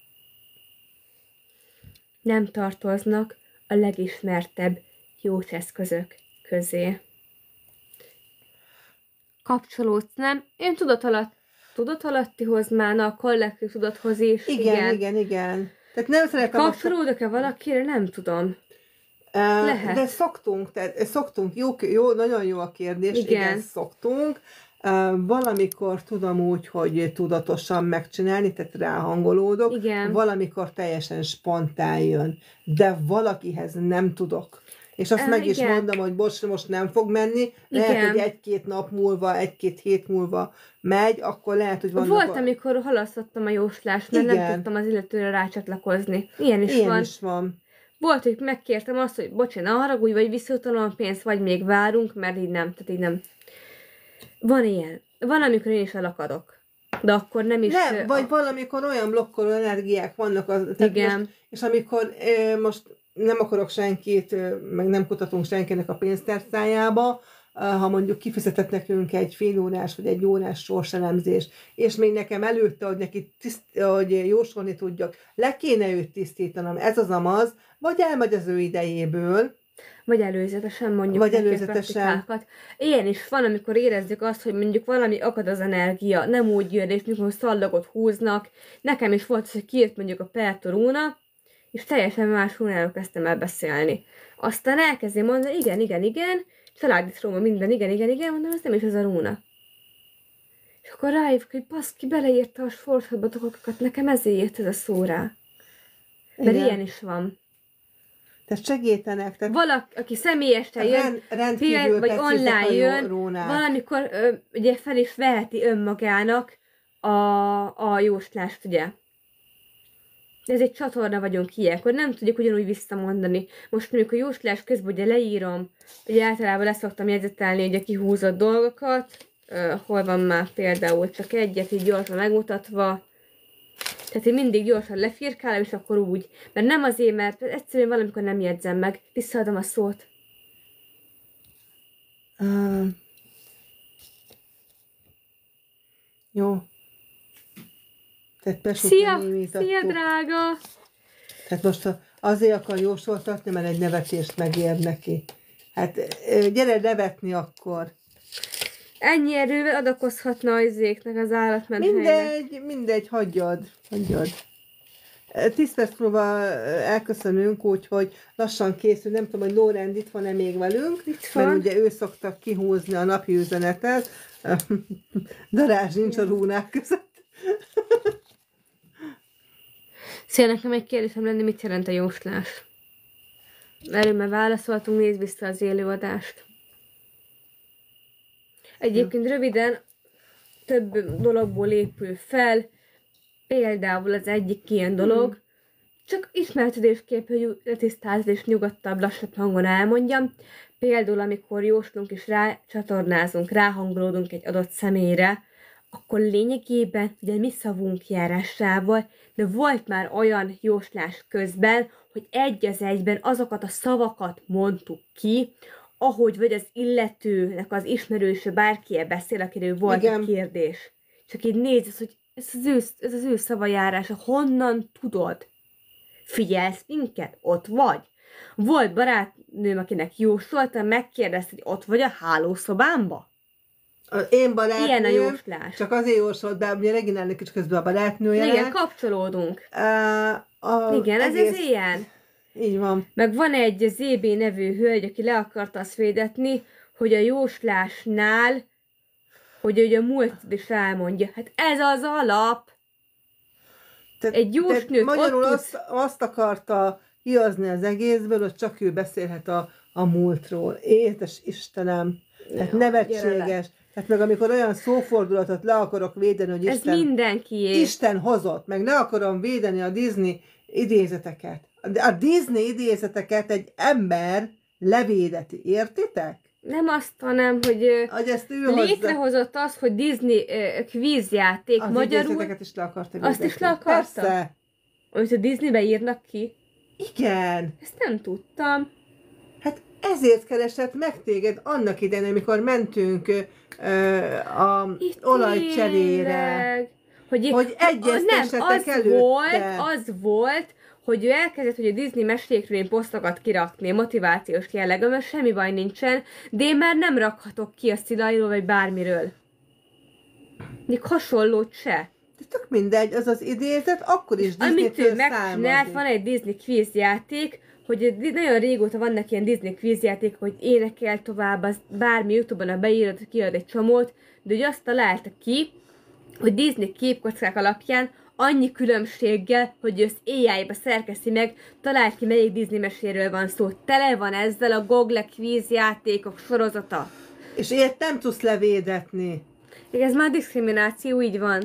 Nem tartoznak a legismertebb jóseszközök közé. Kapcsolódsz, nem? Én tudatalattihoz már, a kollektív tudathoz is. Igen. Tehát nem szeretem kapcsolódok-e valakire? Nem tudom. Lehet. De szoktunk, jó, nagyon jó a kérdés, igen szoktunk. Valamikor tudom úgy, hogy tudatosan megcsinálni, tehát ráhangolódok, igen. Valamikor teljesen spontán jön, de valakihez nem tudok. És azt meg is mondom, hogy bocs, most nem fog menni, lehet, hogy egy-két nap múlva, egy-két hét múlva megy, akkor lehet, hogy vannak... Volt, amikor halasztottam a jóslást, mert nem tudtam az illetőre rácsatlakozni. Ilyen is van. Volt, hogy megkértem azt, hogy bocsánat, ne haragudj, vagy visszautalom a pénzt, vagy még várunk, mert így nem. Van ilyen. Van, amikor én is elakadok. De akkor nem is... Nem, vagy valamikor olyan blokkoló energiák vannak. Igen. Most, és amikor most nem akarok senkit, meg nem kutatunk senkinek a pénztárcájába, ha mondjuk kifizetett nekünk egy félórás vagy egy órás sorselemzés, és még nekem előtte, hogy neki hogy jósolni tudjak, le kéne őt tisztítanom, ez az amaz, vagy elmegy az ő idejéből, vagy előzetesen mondjuk. Vagy előzetesen. Ilyen is van, amikor érezzük azt, hogy mondjuk valami akad az energia, nem úgy jön, és mikor szallagot húznak. Nekem is volt az, hogy kiírt mondjuk a pertorúna, és teljesen más rúnáról kezdtem el beszélni. Aztán elkezdem mondani, igen, családi tróma, minden, igen, mondom, ez nem is az a rúna. És akkor rájövök, hogy baszki, beleírta a sorsodba dolgokat, nekem ezért írt ez a szó rá. De ilyen is van. Tehát segítenek. Tehát valaki, aki személyesen jön, vagy online jön, valamikor ugye fel is veheti önmagának a jóslást, ugye. Ez egy csatorna vagyunk ilyenkor, nem tudjuk ugyanúgy visszamondani. Most mondjuk a jóslás közben ugye leírom, ugye általában leszoktam jegyzetelni ugye kihúzott dolgokat, hol van már például csak egyet így gyorsan megmutatva. Tehát én mindig gyorsan lefirkálom, és akkor úgy. Mert nem azért, mert egyszerűen valamikor nem jegyzem meg. Visszaadom a szót. Jó. Tehát szia, drága! Tehát most azért akar jósoltatni, mert egy nevetést megér neki. Hát gyere nevetni akkor. Ennyi erővel adakozhatna azéknek az állatmenhelynek. Mindegy, hagyjad. 10 perc múlva elköszönünk, úgyhogy lassan készül. Nem tudom, hogy Lórend itt van-e még velünk, mert ugye ő szokta kihúzni a napi üzenetet. Darázs nincs a rúnák között. Szia, nekem egy kérdésem lenne, mit jelent a jóslás? Erről már válaszoltunk, nézd vissza az élőadást. Egyébként röviden több dologból épül fel, például az egyik ilyen dolog, csak ismertetésképp, hogy letisztázni és nyugodtabb, lassabb hangon elmondjam. Például, amikor jóslunk és rácsatornázunk, ráhangolódunk egy adott személyre, akkor lényegében ugye mi szavunk járásával, de volt már olyan jóslás közben, hogy egy az egyben azokat a szavakat mondtuk ki, ahogy vagy az illetőnek az ismerőse bárki beszél, akiről volt egy kérdés. Csak így nézd, hogy ez az ő szavajárása, honnan tudod? Figyelsz minket? Ott vagy? Volt barátnőm, akinek jósoltam, megkérdezte, hogy ott vagy a hálószobámba? Én barátnőm, ilyen a jóslás. csak azért jósolt be, ugye Reginának is közben a barátnője. Igen, kapcsolódunk. Igen, ez ilyen. Így van. Meg van egy ZB nevű hölgy, aki le akarta azt védetni, hogy a jóslásnál, hogy a múltad is elmondja. Hát ez az alap. Egy jósnőt magyarul ott azt akarta kihozni az egészből, hogy csak ő beszélhet a múltról. Édes Istenem! Tehát nevetséges. Tehát meg amikor olyan szófordulatot le akarok védeni, hogy ez mindenkié. Isten hozott, meg le akarom védeni a Disney idézeteket. A Disney idézeteket egy ember levédeti, értitek? Nem azt, hanem, hogy ezt ő létrehozott az, hogy Disney kvízjáték az magyarul. idézeteket is le akarta védetni. Azt is le akarta? Persze. Amit a Disneybe írnak ki? Igen. Ezt nem tudtam. Hát ezért keresett meg téged annak idején, amikor mentünk a olajcserére. Hogy egyeztessetek előtte. Az volt, hogy ő elkezdett, hogy a Disney mesékről én posztokat kirakni, motivációs jellegű, mert semmi baj nincsen, de én már nem rakhatok ki a Szilairól, vagy bármiről. Még hasonlót se. De tök mindegy, az az idézet, akkor is Disney-től származik. Van egy Disney kvízjáték, hogy nagyon régóta vannak ilyen Disney kvízjáték, hogy énekel tovább, az bármi YouTube-on beírod, kiad egy csomót, de hogy azt találta ki, hogy Disney képkockák alapján annyi különbséggel, hogy ő ezt AI-ba szerkeszi meg, talált ki, melyik Disney meséről van szó. Tele van ezzel a Google kvízjátékok sorozata. És ilyet nem tudsz levédetni. Ez már diszkrimináció, így van.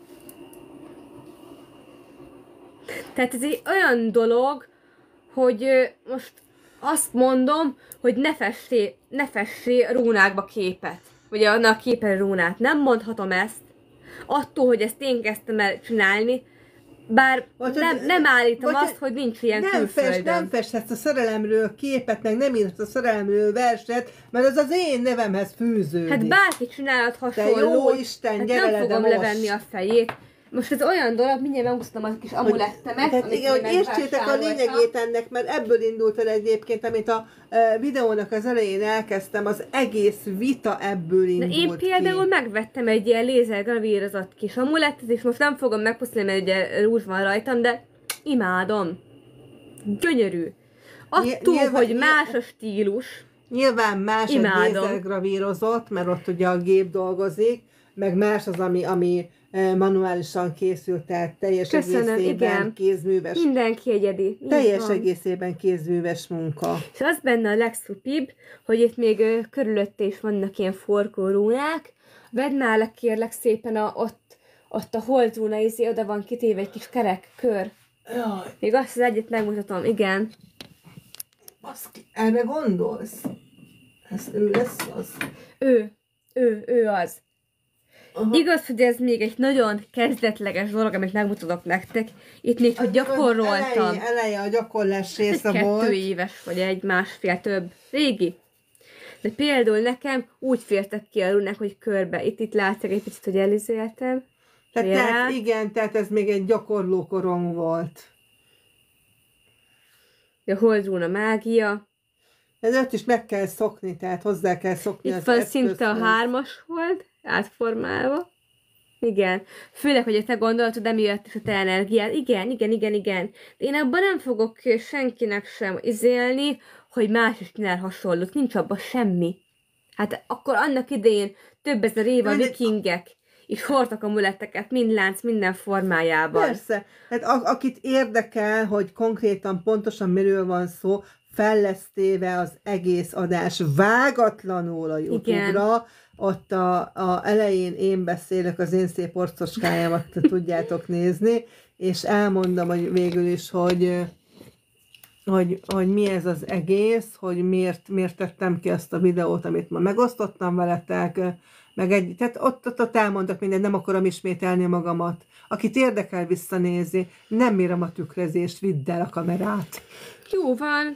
Tehát ez egy olyan dolog, hogy most azt mondom, hogy ne fessé rúnákba képet. Vagy annak a képen rúnát. Nem mondhatom ezt. Attól, hogy ezt én kezdtem el csinálni, bár nem állítom azt, hogy nincs ilyen külföldön. Nem festhetsz a szerelemről képet, meg nem írhatsz a szerelemről verset, mert az az én nevemhez fűződik. Hát bárki csinálhat hasonlót. Jó Isten, hát gyere nem fogom levenni a fejét. Most ez olyan dolog, mindjárt megmutattam a kis amulettemet. Hát igen, hogy értsétek a lényegét ennek, mert ebből indult el egyébként, amit a videónak az elején elkezdtem, az egész vita ebből indult én például megvettem egy ilyen lézergravírozott kis amulettet, és most nem fogom megpusztulni, mert ugye rúzs van rajtam, de imádom. Gyönyörű. Attól, hogy más a stílus. Nyilván más egy lézergravírozott, mert ott ugye a gép dolgozik, meg más az, ami manuálisan készült, tehát teljes egészében kézműves. Mindenki egyedi. Teljes egészében kézműves munka. És az benne a legszupibb, hogy itt még körülötte is vannak ilyen forgórúnák. Vedd már kérlek szépen ott a holdrúna oda van kitéve egy kis kerek kör. Jaj. Még azt az egyet megmutatom, igen. Baszki, erre gondolsz? Ez ő lesz az? Ő az. Aha. Igaz, hogy ez még egy nagyon kezdetleges dolog, amit megmutatok nektek. Itt még, hogy gyakoroltam. Eleje a gyakorlás része volt. 2 éves, vagy 1,5 több. Régi. De például nekem úgy fértek ki a rúnák, hogy körbe. Itt látszik egy picit, hogy elizéltem. Tehát ez még egy gyakorlókorom volt. A holdrúna mágia. Ez ott is meg kell szokni, tehát hozzá kell szokni itt az van szinte a 3-as hold, átformálva. Igen. Főleg, hogy a te gondolatod emiatt is a te energiád. Igen. De én abban nem fogok senkinek sem izélni, hogy más is csinál hasonlót. Nincs abban semmi. Hát akkor annak idején több ezer éve a vikingek és hordtak amuletteket, mind lánc, minden formájában. Persze. Hát akit érdekel, hogy konkrétan pontosan miről van szó, fel lesz téve az egész adás vágatlanul a YouTube-ra. Ott a elején én beszélek, az én szép orcoskájámat tudjátok nézni, és elmondom, hogy végül is, hogy mi ez az egész, hogy miért tettem ki azt a videót, amit ma megosztottam veletek, tehát ott elmondok mindent, nem akarom ismételni magamat. Akit érdekel, visszanézi, nem bírom a tükrözést, vidd el a kamerát. Jó van.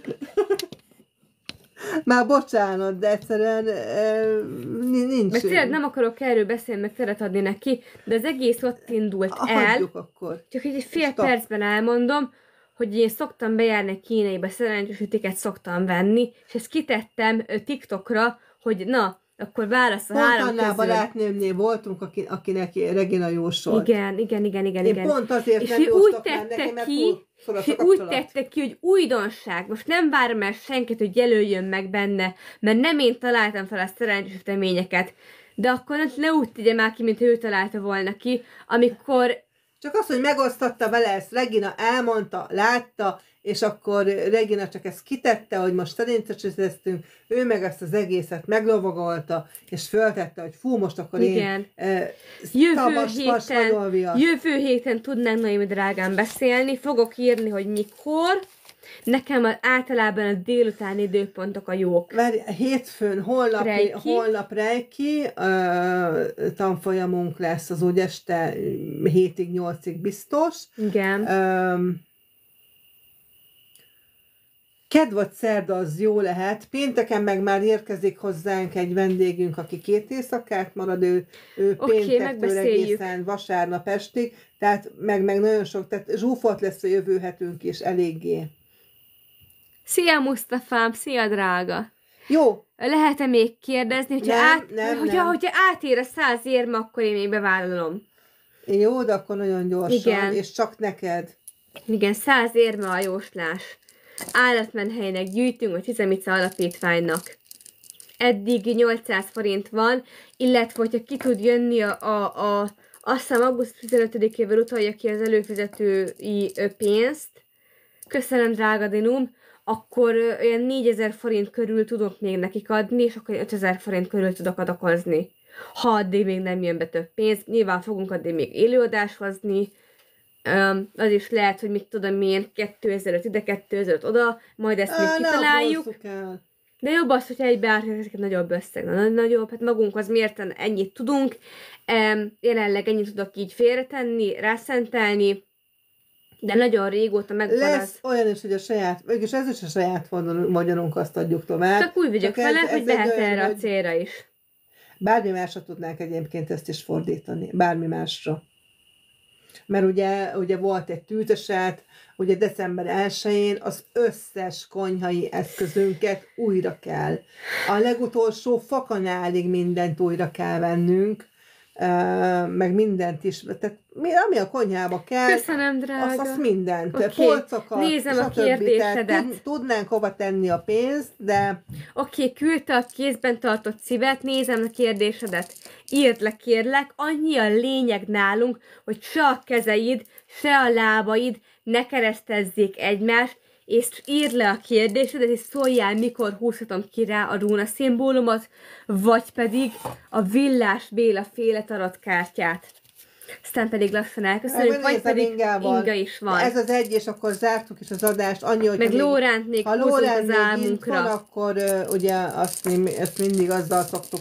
Már bocsánat, de egyszerűen nincs. Meg tényleg nem akarok erről beszélni, meg teret adni neki, de az egész ott indult el. Akkor. Csak egy fél percben elmondom, hogy én szoktam bejárni Kínaiba, szerencsésütiket szoktam venni, és ezt kitettem TikTokra, hogy na, akkor válasz a Pont 3 annál közül. barátnőmnél voltunk, akinek Regina jósolt. Igen. Én pont azért És nem ő úgy józtak már neki, tette mert ki, túl szoros és a ő úgy kapcsolat. tette ki, hogy újdonság. Most nem várom el senkit, hogy jelöljön meg benne, mert nem én találtam fel a szerencsés üteményeket. De akkor ne úgy tegye már ki, mint ő találta volna ki, amikor Csak az, hogy megosztotta vele ezt, Regina elmondta, látta, és akkor Regina csak ezt kitette, hogy most szerintesíteztünk, ő meg ezt az egészet meglovagolta, és föltette, hogy fú, most akkor igen. Jövő héten tudnánk nagyon drágán beszélni, fogok írni, hogy mikor. Nekem általában a délutáni időpontok a jók. Hétfőn, holnap Reiki tanfolyamunk lesz, az úgy este 7-ig, 8-ig biztos. Igen. Kedd vagy szerda az jó lehet. Pénteken meg már érkezik hozzánk egy vendégünk, aki 2 éjszakát marad, ő péntektől egészen vasárnap estig, tehát meg nagyon sok, tehát zsúfolt lesz a jövő hetünk is eléggé. Szia Musztafám, szia drága! Jó. Lehet-e még kérdezni, hogyha átér a 100 érme, akkor én még bevállalom. Jó, de akkor nagyon gyorsan, igen. És csak neked. Igen, 100 érme a jóslás. Állatmenhelynek gyűjtünk a Tizemica Alapítványnak. Eddig 800 forint van, illetve hogyha ki tud jönni azt hiszem augusztus 15-ével utalja ki az előfizetői pénzt. Köszönöm, drága Dinum. Akkor olyan 4000 forint körül tudok még nekik adni, és akkor 5000 forint körül tudok adakozni. Ha addig még nem jön be több pénz, nyilván fogunk addig még élőadást hozni, az is lehet, hogy mit tudom én, 2005 ide, 2005 oda, majd ezt még kitaláljuk. De jobb az, hogyha egybe átérkezik nagyobb összeg, nagyobb, hát magunkhoz mérten ennyit tudunk, jelenleg ennyit tudok így félretenni, rászentelni, de nagyon régóta megvan lesz olyan is, hogy a saját, mégis ez is a saját magyarunk, azt adjuk tovább. Csak úgy vagyok vele, hogy lehet erre a célra is. Bármi másra tudnánk egyébként ezt is fordítani. Bármi másra. Mert ugye volt egy tűzeset, ugye december 1-én az összes konyhai eszközünket újra kell. A legutolsó fakanálig mindent újra kell vennünk, meg mindent is, tehát ami a konyhába kell, köszönöm, drága. Az mindent, okay. polcokat, nézem a kérdésedet. Tudnánk hova tenni a pénzt, de... Oké, küldte a kézben tartott szívet, nézem a kérdésedet. Írd le, kérlek, annyi a lényeg nálunk, hogy se a kezeid, se a lábaid ne keresztezzék egymást, és írd le a kérdésedet, és szóljál, mikor húzhatom ki rá a rúna szimbólumot, vagy pedig a Villás Béla féle tarotkártyát. Aztán pedig lassan elköszönünk, vagy pedig Inga is van. Ez az egy, és akkor zártuk is az adást. Annyi, hogy meg Lóránt még húzunk az álmunkra. Van, akkor ugye azt mindig azzal szoktuk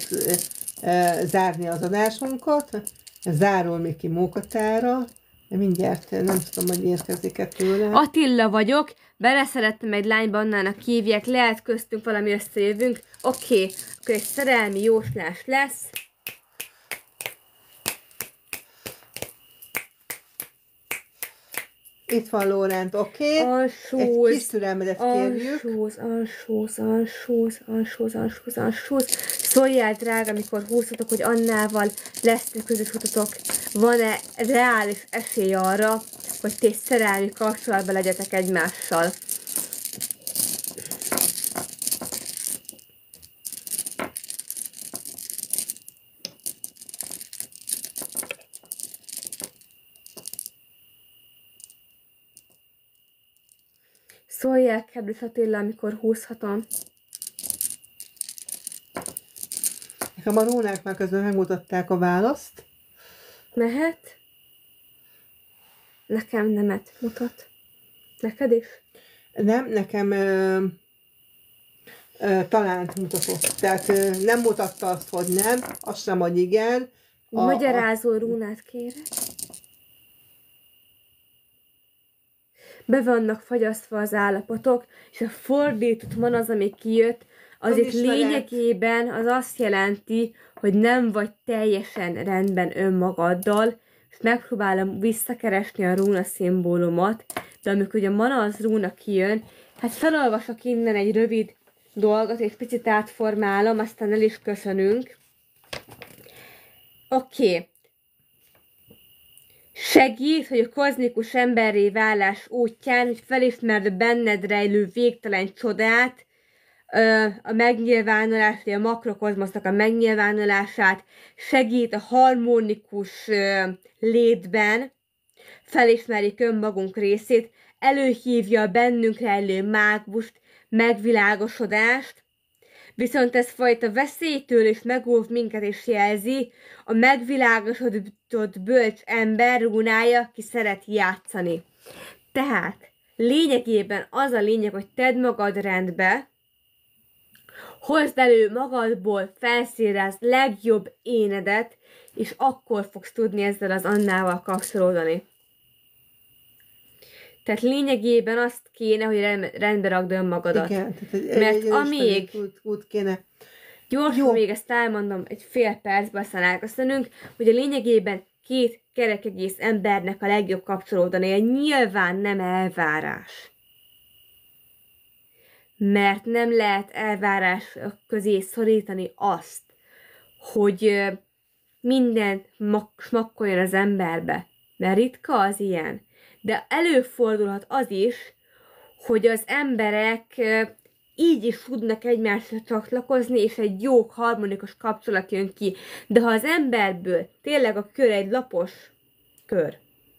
zárni az adásunkat. Zárul Miki Mókatára. Mindjárt nem tudom, hogy érkezik-e tőle. Attila vagyok, beleszerettem egy lányba, Annának hívják, lehet köztünk valami összejövünk. Oké, akkor egy szerelmi jóslás lesz. Itt van Lóránt, oké? Egy kis türelmedet kérjük. Alsóz. Szóljál, drága, amikor húztatok, hogy Annával lesznek közös utatok. Van-e reális esély arra, hogy ti szerelmi kapcsolatban legyetek egymással? Szóljál, kedves Attila, amikor húzhatom. Nekem a rónák már közben megmutatták a választ. Mehet? Nekem nemet mutat. Neked is? Nem, nekem talánt mutatott. Tehát nem mutatta azt, hogy nem, azt sem, hogy igen. Magyarázó rúnát kérek. Be vannak fagyasztva az állapotok, és a fordított van az, ami kijött, az itt lényegében az azt jelenti, hogy nem vagy teljesen rendben önmagaddal, és megpróbálom visszakeresni a rúna szimbólumot, de amikor ugye a mana az rúna kijön, hát felolvasok innen egy rövid dolgot, és picit átformálom, aztán el is köszönünk. Oké. Segít, hogy a kozmikus emberré válás útján, hogy felismerd benned rejlő végtelen csodát, a megnyilvánulást, vagy a makrokozmosznak a megnyilvánulását, segít a harmonikus létben, felismerjük önmagunk részét, előhívja a bennünk rejlő mágust, megvilágosodást, viszont ez fajta veszélytől is megóv minket és jelzi a megvilágosodott bölcs ember rúnája, ki szeret játszani. Tehát lényegében az a lényeg, hogy tedd magad rendbe, hozd elő magadból, felszínezd legjobb énedet, és akkor fogsz tudni ezzel az Annával kapcsolódni. Tehát lényegében azt kéne, hogy rendbe rakd önmagadat. Igen, tehát mert amíg út kéne. gyorsan még ezt elmondom egy fél percben, aztán elköszönünk, hogy a lényegében két kerekegész embernek a legjobb kapcsolódania nyilván nem elvárás. Mert nem lehet elvárás közé szorítani azt, hogy mindent smakkoljon az emberbe. Mert ritka az ilyen. De előfordulhat az is, hogy az emberek így is tudnak egymásra csatlakozni, és egy jó, harmonikus kapcsolat jön ki. De ha az emberből tényleg a kör egy lapos kör,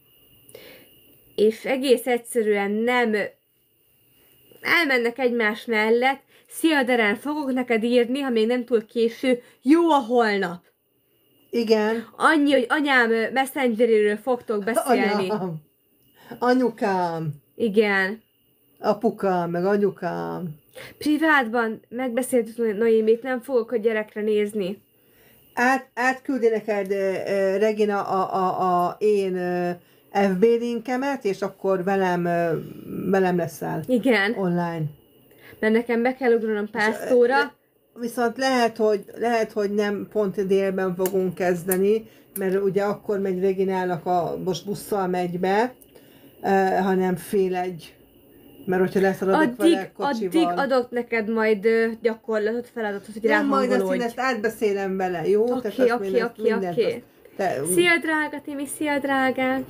és egész egyszerűen nem elmennek egymás mellett, szia Deren, fogok neked írni, ha még nem túl késő, jó a holnap. Igen. Annyi, hogy anyám messengeréről fogtok beszélni. Anyám. Anyukám. Igen. Apukám, meg anyukám. Privátban megbeszéltük Noémit, nem fogok a gyerekre nézni. Átküldi neked Regina a én FB linkemet, és akkor velem leszel. Igen. Online. Mert nekem be kell ugranom pár szóra. Viszont lehet, hogy nem pont délben fogunk kezdeni, mert ugye akkor megy Reginának most busszal megy be, hanem fél egy. Mert hogyha leszaladok vele kocsival. Addig adok neked majd gyakorlatot, feladatot, hogy nem, majd ráhangolódj. ezt átbeszélem vele, jó? Oké. Szia drága Timi, szia drágánk!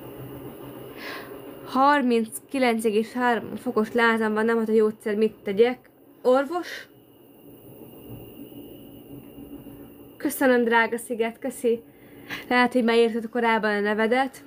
39,3 fokos lázam van, nem hát a gyógyszer, mit tegyek? Orvos? Köszönöm, drága Sziget, köszi. Lehet, hogy már írtad korábban a nevedet.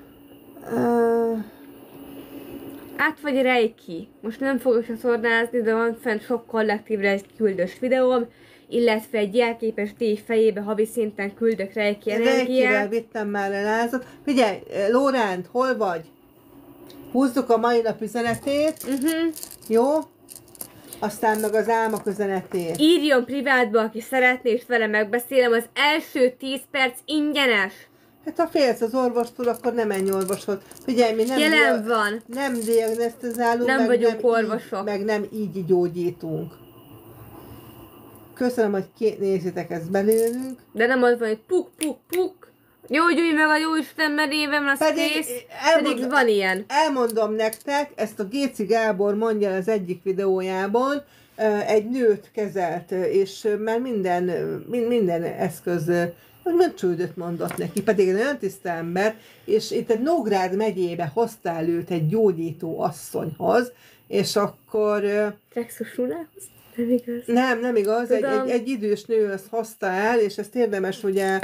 Át vagy Reiki. Most nem fogok csatornázni, de van fent sok kollektívre egy küldös videóm, illetve egy jelképes díj fejébe havi szinten küldök Reiki energiát. Reikivel vittem már a lázat. Figyelj, Lóránt, hol vagy? Húzzuk a mai nap üzenetét. Jó? Aztán meg az álmok üzenetét. Írjon privátba, aki szeretné, és vele megbeszélem. Az első 10 perc ingyenes. Hát ha félsz az orvostól, akkor nem menj orvoshoz. Figyelj, mi nem diagnosztizálunk, nem vagyunk orvosok. Meg nem így gyógyítunk. Köszönöm, hogy nézitek ezt belőlünk. De nem az van, hogy puk. Gyógyulj meg a Jóisten merévem, az kész. Pedig van ilyen. Elmondom nektek, ezt a Géci Gábor mondja az egyik videójában, egy nőt kezelt, és már minden eszköz csődöt mondott neki, pedig egy nagyon tiszta ember, és itt egy Nógrád megyébe hoztál őt egy gyógyító asszonyhoz, és akkor... Rexusulához? Nem igaz. Egy idős nő azt hozta el, és ezt érdemes ugye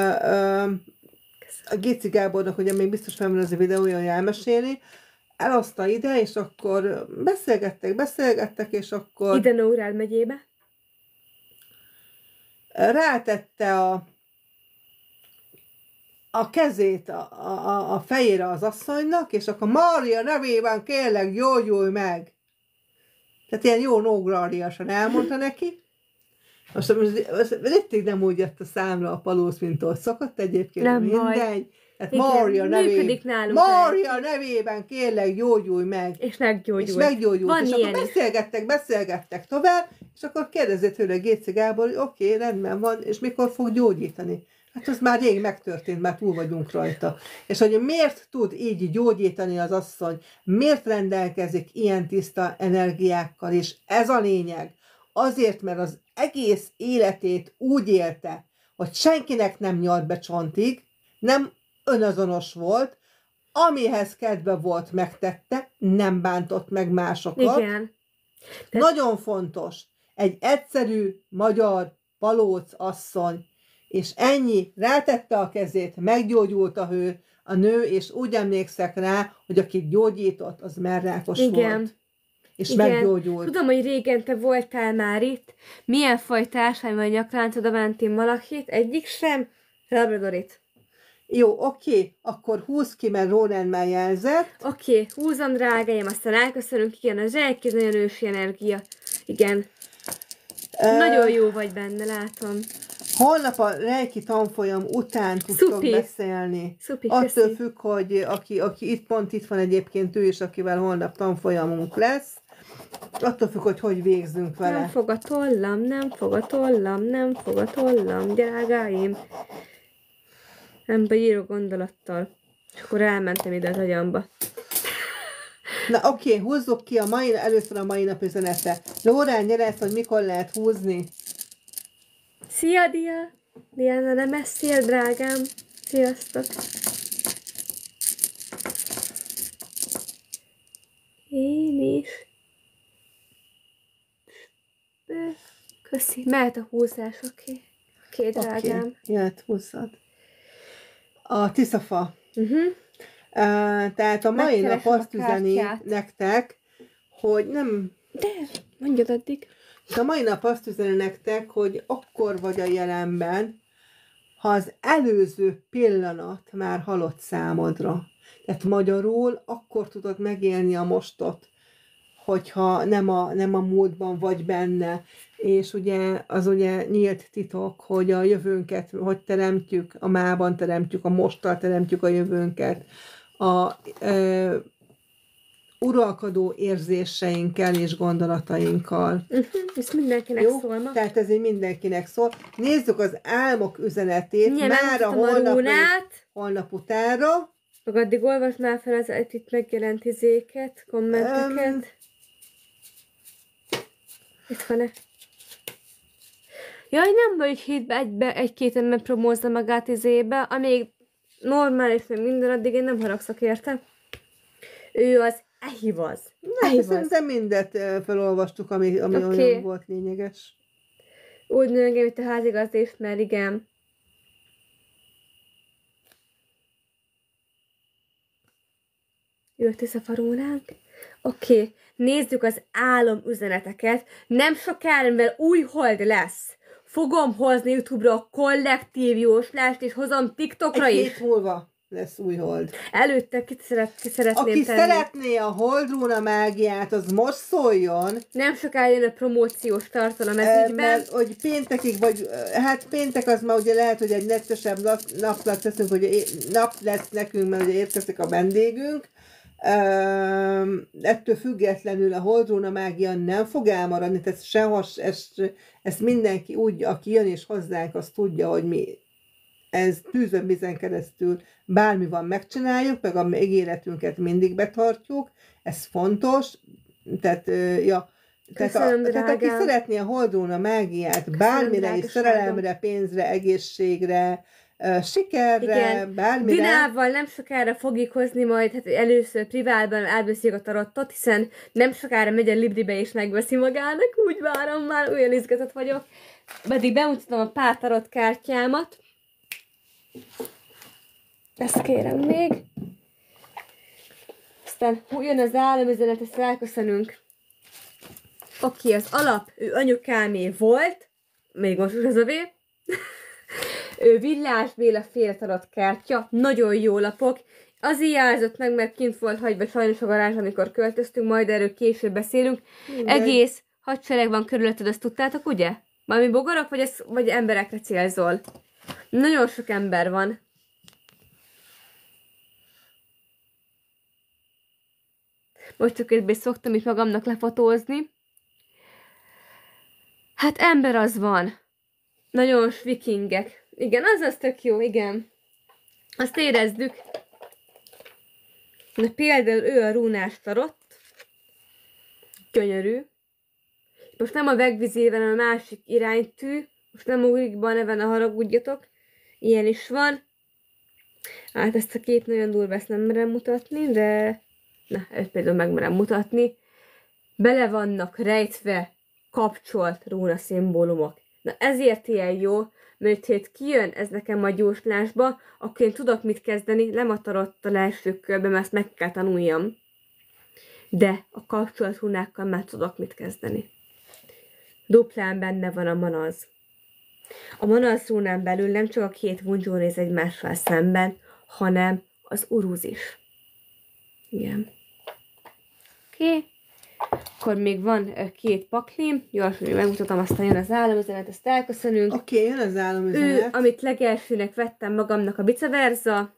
a Géci Gábornak, ugye még biztos fel van az a videója, hogy elmeséli, elhozta ide, és akkor beszélgettek, és akkor... Ide Nógrád megyébe? Rátette a kezét a fejére az asszonynak, és akkor Mária nevében kérlek, gyógyulj meg! Tehát ilyen jó nógrádiasan elmondta neki. Most mindig nem úgy jött a számra a palósz, mint ott szokott egyébként, nem mindegy. Tehát Mária nevében kérlek, gyógyulj meg. És meggyógyult. Van és akkor beszélgettek tovább, és akkor kérdezett tőle Géci Gábor, hogy oké, rendben van, és mikor fog gyógyítani. Hát az már rég megtörtént, már túl vagyunk rajta. És hogy miért tud így gyógyítani az asszony, miért rendelkezik ilyen tiszta energiákkal, és ez a lényeg. azért, mert az egész életét úgy élte, hogy senkinek nem nyalt be csontig, nem önazonos volt, amihez kedve volt, megtette, nem bántott meg másokat. Igen. Nagyon fontos, egy egyszerű magyar palóc asszony, és ennyi, rátette a kezét, meggyógyult a nő, és úgy emlékszek rá, hogy akit gyógyított, az merrákos volt. És igen. meggyógyult. Tudom, hogy régen te voltál már itt. Milyen fajta ásványban a nyakláncod a Valentin malachit? Egyik sem? Labradorit. Jó, oké, akkor húzd ki, mert Roland már jelzett. Oké, húzom, drágáim, aztán elköszönünk. Igen, a zselyki nagyon ősi energia. Igen. Nagyon jó vagy benne, látom. Holnap a Reiki tanfolyam után tudtok beszélni. Szupi, attól függ, hogy aki itt van egyébként ő is, akivel holnap tanfolyamunk lesz. Attól függ, hogy végzünk vele. Nem fog a tollam, nem fog a tollam, nem fog a tollam, drágáim. Nem beíró gondolattal. És akkor elmentem ide az agyamba. Na oké, húzzuk ki először a mai nap üzenete. Lórán, gyere ezt, hogy mikor lehet húzni. Szia, Dia! Diana, nem eszél, drágám. Sziasztok! Én is. Köszi. Mehet a húzás, oké. Oké, drágám. Oké, jöhet, húzzad. A tiszafa. Tehát a mai nap azt üzeni nektek, hogy nem... De, mondjad addig. A mai nap azt üzeni nektek, hogy akkor vagy a jelenben, ha az előző pillanat már halott számodra. Tehát magyarul akkor tudod megélni a mostot, hogyha nem a múltban vagy benne. És ugye az ugye nyílt titok, hogy a jövőnket hogy teremtjük, a mában teremtjük, a mosttal teremtjük a jövőnket. Uralkodó érzéseinkkel és gondolatainkkal. Ez mindenkinek jó? Szól ma. Tehát ez így mindenkinek szól. Nézzük az álmok üzenetét. Már a holnap utánra. Meg addig olvasd már fel az itt megjelent izéket, kommenteket. Itt van-e? Jaj, nem baj, hogy hétbe egy-két ember promózza magát izébe, amíg normális, meg minden, addig én nem haragszok érte. Ő az ehivaz. Szerintem mindet felolvastuk, ami olyan volt lényeges. Úgy nőgem, mint a házigazda mert igen. Jött a farónánk. Oké, nézzük az álom üzeneteket. Nem sokára, mivel új hold lesz, fogom hozni YouTube-ra a kollektív jóslást, és hozom TikTokra is. Egy hét múlva lesz új hold. Előtte ki szeretném Aki szeretné a Holdrúna mágiát, az most szóljon. Nem sokára jön a promóciós tartalom ez ügyben. Mert hogy péntekig, vagy hát péntek az már ugye lehet, hogy egy nettesebb napnak teszünk, hogy nap lesz nekünk, mert ugye érkezik a vendégünk. Ettől függetlenül a Holdrúna mágia nem fog elmaradni, tehát sehol, ezt mindenki úgy, aki jön és hozzánk, az tudja, hogy mi ez tűzön vizen keresztül bármi van, megcsináljuk, meg a ígéretünket mindig betartjuk, ez fontos, tehát, tehát aki szeretné a Holdrúna mágiát bármire is, szerelemre, pénzre, egészségre, sikerre, bármire. Dinával nem sokára fogjuk hozni majd, hát először privátban elbeszéljük a tarottot, hiszen nem sokára megy a Libribe és megveszi magának, úgy várom már, olyan izgatott vagyok. Pedig bemutatom a pár tarot kártyámat. Ezt kérem még. Aztán jön az álomüzenet, ezt elköszönünk. Oké, az alap, ő anyukámé volt, még most az övé. Ő Villás Béla féle tarot kártya, nagyon jó lapok. Azért jelzett meg, mert kint volt hagyva sajnos a garázs, amikor költöztünk, majd erről később beszélünk. Minden. Egész hadsereg van körülötted, azt tudtátok, ugye? Valami bogarak, vagy emberekre célzol? Nagyon sok ember van. Most csak közben szoktam itt magamnak lefotózni. Hát ember az van. Nagyon vikingek. Igen, az tök jó, igen. Azt érezzük. Na, például ő a rúnás tarot. Gyönyörű. Most nem a vegvizével, hanem a másik iránytű. Most nem ugrik be a neve, ne haragudjatok. Ilyen is van. Hát ezt a kép nagyon durva, ezt nem merem mutatni, de... Na, ezt például megmerem mutatni. Bele vannak rejtve kapcsolt róna szimbólumok. Na ezért ilyen jó, mert ha itt kijön ez nekem a gyóslásba, akkor én tudok mit kezdeni, nem a tarottal első körben, mert ezt meg kell tanuljam. De a kapcsolat runákkal már tudok mit kezdeni. Duplán benne van a manaz. A manaz rúnán belül nem csak a két vundzsó néz egymással szemben, hanem az uruz is. Igen. Oké. Akkor még van két paklim, gyorsan megmutatom, aztán jön az álomüzenet, ezt elköszönünk. Oké, jön az álomüzenet. Amit legelsőnek vettem magamnak a vice versa.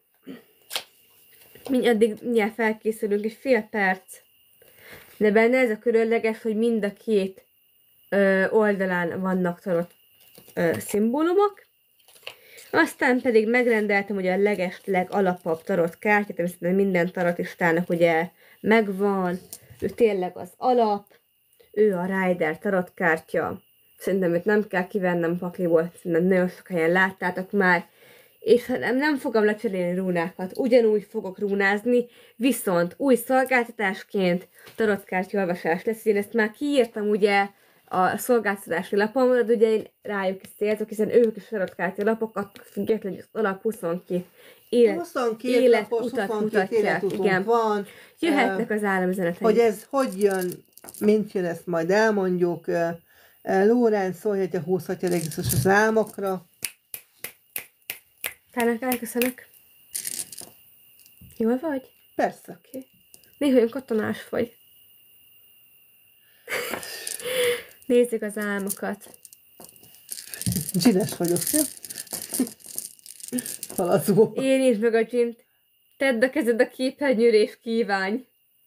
Mindjárt felkészülünk, egy fél perc. De benne ez a különleges, hogy mind a két oldalán vannak tarot szimbólumok. Aztán pedig megrendeltem ugye a legalapabb tarot kártyát, természetesen minden tarotistának ugye megvan. Ő tényleg az alap, ő a Rider tarotkártya. Szerintem őt nem kell kivennem pakliból, szerintem nagyon sok helyen láttátok már. És nem fogom lecserélni rúnákat, ugyanúgy fogok rúnázni, viszont új szolgáltatásként tarotkártya olvasás lesz. Én ezt már kiírtam ugye a szolgáltatási lapomra, de ugye én rájuk is célzok, hiszen ők is tarotkártya lapokat, függetlenül az alap 22 életutat mutatják. Igen. Van. Jöhetnek az álomüzenetek. Hogy ez hogy jön, mint jön, ezt majd elmondjuk. Lórán szólj, hogyha húzhatja regisztros az álmokra. Tának elköszönök. Jól vagy? Persze. Okay. Néha olyan katonás vagy. Nézzük az álmokat. Dzsines vagyok, jó? Haladó. Én is meg a dzsint. Tedd a kezed a képernyőre és kívánj.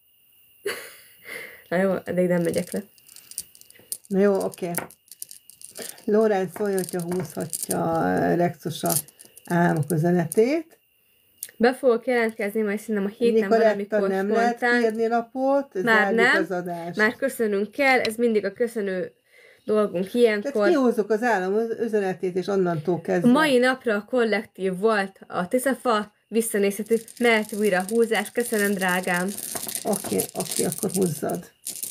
Na jó, eddig nem megyek le. Na jó, oké. Lórán szólja, hogyha húzhatja Rexus a álmok üzenetét. Be fogok jelentkezni, majd szerintem a héten valamikor nem lehet kérni lapot, már nem, az adást. Már köszönünk kell, ez mindig a köszönő dolgunk ilyenkor. Tehát kihúzzuk az állam üzenetét, és onnantól kezdve. Mai napra a kollektív volt a Tiszafa, visszanézhető, mert újra húzás. Köszönöm, drágám. Oké, akkor húzzad.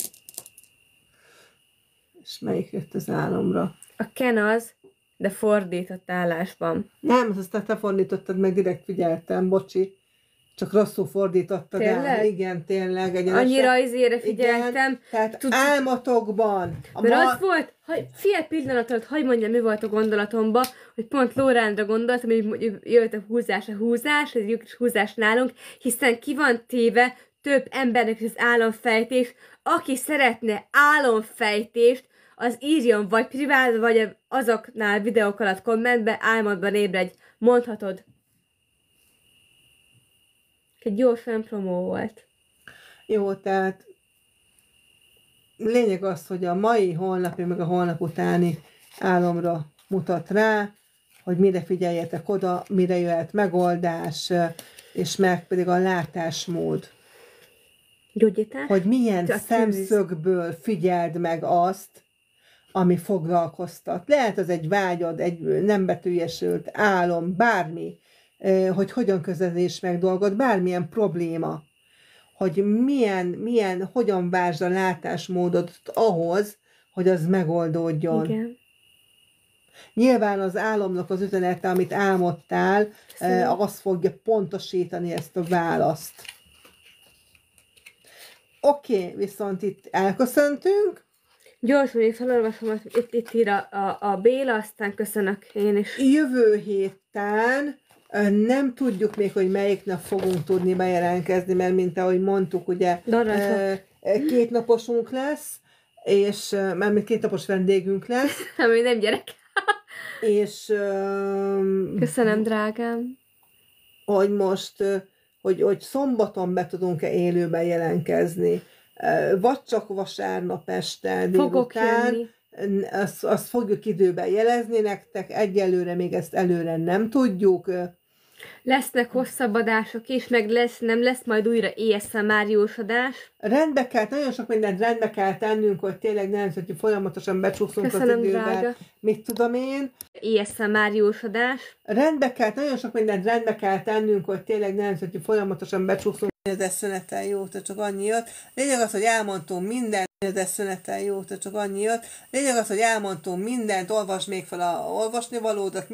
És melyik jött az álomra? A Ken az, de fordított állásban. Nem, azt te fordítottad, meg direkt figyeltem, bocsi. Csak rosszul fordítottad el. Igen, tényleg. Annyira izére figyeltem. Igen, tehát álmatokban. Mert az volt, fél pillanat alatt, hadd mondjam, mi volt a gondolatomba, hogy pont Lóránra gondoltam, hogy jött a húzás, egy kis húzás nálunk, hiszen ki van téve több embernek is az álomfejtés, aki szeretne álomfejtést, az írjon vagy privát, vagy azoknál videók alatt kommentbe, álmodban ébredj, mondhatod. Egy gyors promó volt. Jó, tehát lényeg az, hogy a mai, holnapi, meg a holnap utáni álomra mutat rá, hogy mire figyeljetek oda, mire jöhet megoldás, és meg pedig a látásmód. Gyógyítás? Hogy milyen szemszögből figyeld meg azt, ami foglalkoztat. Lehet az egy vágyad, egy nem betűjesült álom, bármi, hogy hogyan közelíts meg dolgot, bármilyen probléma, hogy hogyan várd a látásmódot ahhoz, hogy az megoldódjon. Igen. Nyilván az álomnak az üzenete, amit álmodtál, az fogja pontosítani ezt a választ. Oké, viszont itt elköszöntünk. Gyorsan még felolvasom, hogy itt ír a Béla, aztán köszönök én is. Jövő héten nem tudjuk még, hogy melyik nap fogunk tudni bejelentkezni, mert mint ahogy mondtuk, ugye 2 naposunk lesz, és mert 2 napos vendégünk lesz. Nem gyerek. És köszönöm, drágám. Hogy most, hogy szombaton be tudunk-e élőben jelentkezni, vagy csak vasárnap este délután. Azt fogjuk időben jelezni nektek, egyelőre még ezt előre nem tudjuk. Lesznek hosszabb adások is, meg nem lesz majd újra ASMR-jós adás. Rendbe kell, nagyon sok mindent rendbe kell tennünk, hogy tényleg nem, hogy folyamatosan becsúszunk Köszönöm, az időben. drága. Mit tudom én. ASMR-jós adás. Rendbe kell, nagyon sok mindent rendbe kell tennünk, hogy tényleg nem, hogy folyamatosan becsúszunk. De szünetel jó, te csak annyi jött. Lényeg az, hogy elmondtunk mindent. De szünetel jó, te csak annyi jött. Lényeg az, hogy elmondtunk mindent, olvasd még fel a olvasnivalódat,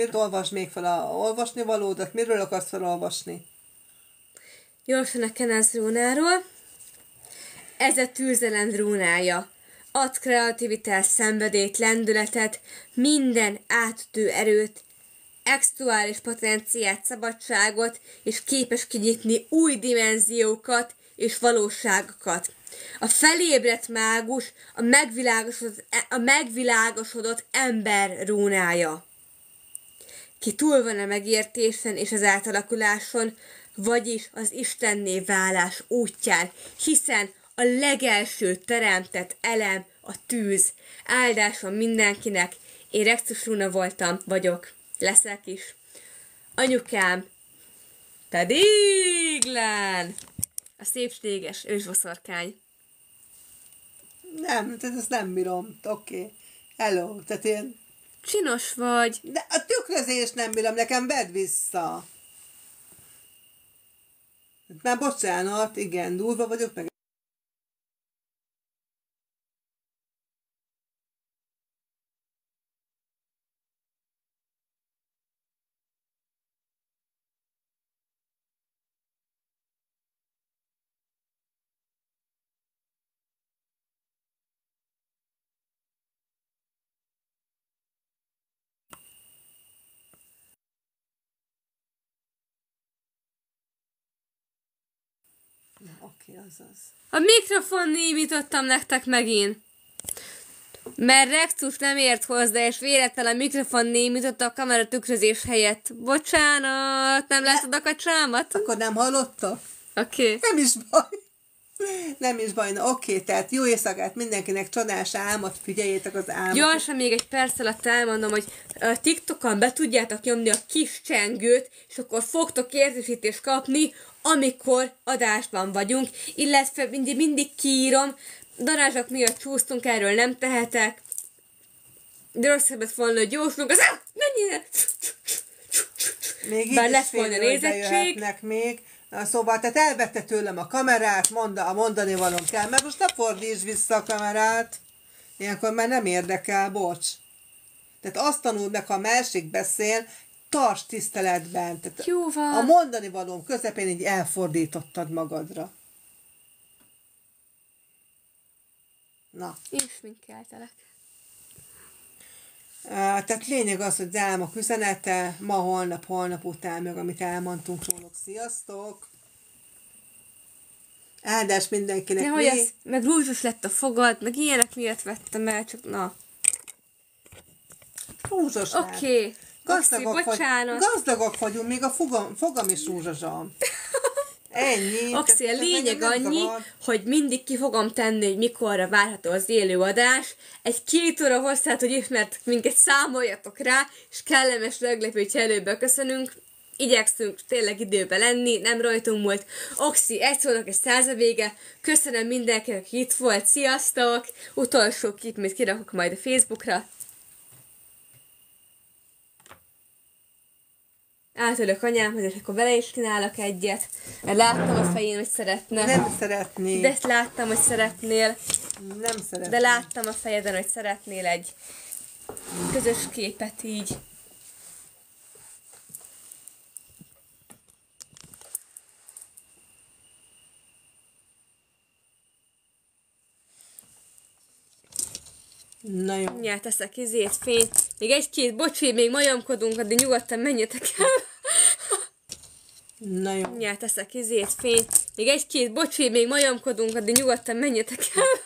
miről akarsz felolvasni? Gyorsan a Kenez rúnáról. Ez a tűzelend rúnája. Ad kreativitás, szenvedélyt, lendületet, minden átütő erőt, extuális potenciát, szabadságot, és képes kinyitni új dimenziókat és valóságokat. A felébredt mágus, a megvilágosodott ember rúnája. Ki túl van a megértésen és az átalakuláson, vagyis az istenné válás útján, hiszen a legelső teremtett elem a tűz. Áldásom mindenkinek, én Rexus rúna voltam, vagyok, leszek is. Anyukám pedig Lán, a szépséges ősboszorkány. Nem, tehát ezt nem bírom. Oké. Hello, tehát én... Csinos vagy. De a tükrözést nem bírom, nekem vedd vissza. Már bocsánat, igen, durva vagyok, meg... Oké, azaz. A mikrofon némítottam nektek megint. Mert Rexus nem ért hozzá, és véletlenül a mikrofon némította a kamera tükrözés helyett. Bocsánat, nem látod a kacsámat? Akkor nem hallottak? Oké. Nem is baj. Nem is baj. Na, oké, tehát jó éjszakát mindenkinek, csodás álmat, figyeljétek az álmat. Gyorsan még egy perc alatt elmondom, hogy a TikTokon be tudjátok nyomni a kis csengőt, és akkor fogtok értesítést kapni, amikor adásban vagyunk, illetve mindig kiírom, darázsok miatt csúsztunk, erről nem tehetek, de rosszabbet volna, hogy jóslunk, az mennyire... Még bár lesz volna nézettség. Még. Na, szóval, tehát elvette tőlem a kamerát, a mondani valóm kell, mert most ne fordítsd vissza a kamerát. Ilyenkor már nem érdekel, bocs. Tehát azt tanuld meg, ha a másik beszél, tarts tiszteletben. Tehát jó van. A mondani valóm közepén így elfordítottad magadra. Na. Én sminkeltelek. Tehát lényeg az, hogy álmok üzenete, ma, holnap után, meg amit elmondtunk róluk. Sziasztok! Áldás mindenkinek. De hogy az, meg rúzsos lett a fogad, meg ilyenek miatt vettem el, csak na. Rúzsos lett. Oké. Gazdagok vagyunk, még a fogam is rúzsosan. Ennyi. Oxi, a lényeg annyi, hogy mindig ki fogom tenni, hogy mikorra várható az élőadás. Egy 2 óra hosszát, hogy ismertek minket, számoljatok rá, és kellemes meglepő előbb köszönünk. Igyekszünk tényleg időben lenni, nem rajtunk múlt. Oxi, egy szónak egy 100 a vége. Köszönöm mindenkinek, aki itt volt. Sziasztok! Utolsó kép, amit kirakok majd a Facebookra. Átölök anyámhoz, és akkor vele is csinálok egyet. Mert láttam a fején, hogy szeretne. Nem szeretnék. De ezt láttam, hogy szeretnél. Nem szeretnék. De láttam a fejeden, hogy szeretnél egy közös képet így. Na jó. Mindjárt teszek fényt. Még egy-két, bocsi, még majomkodunk, addig nyugodtan menjetek el. Na jó. Mindjárt teszek fényt. Még egy-két, bocsi, még majomkodunk, addig nyugodtan menjetek el.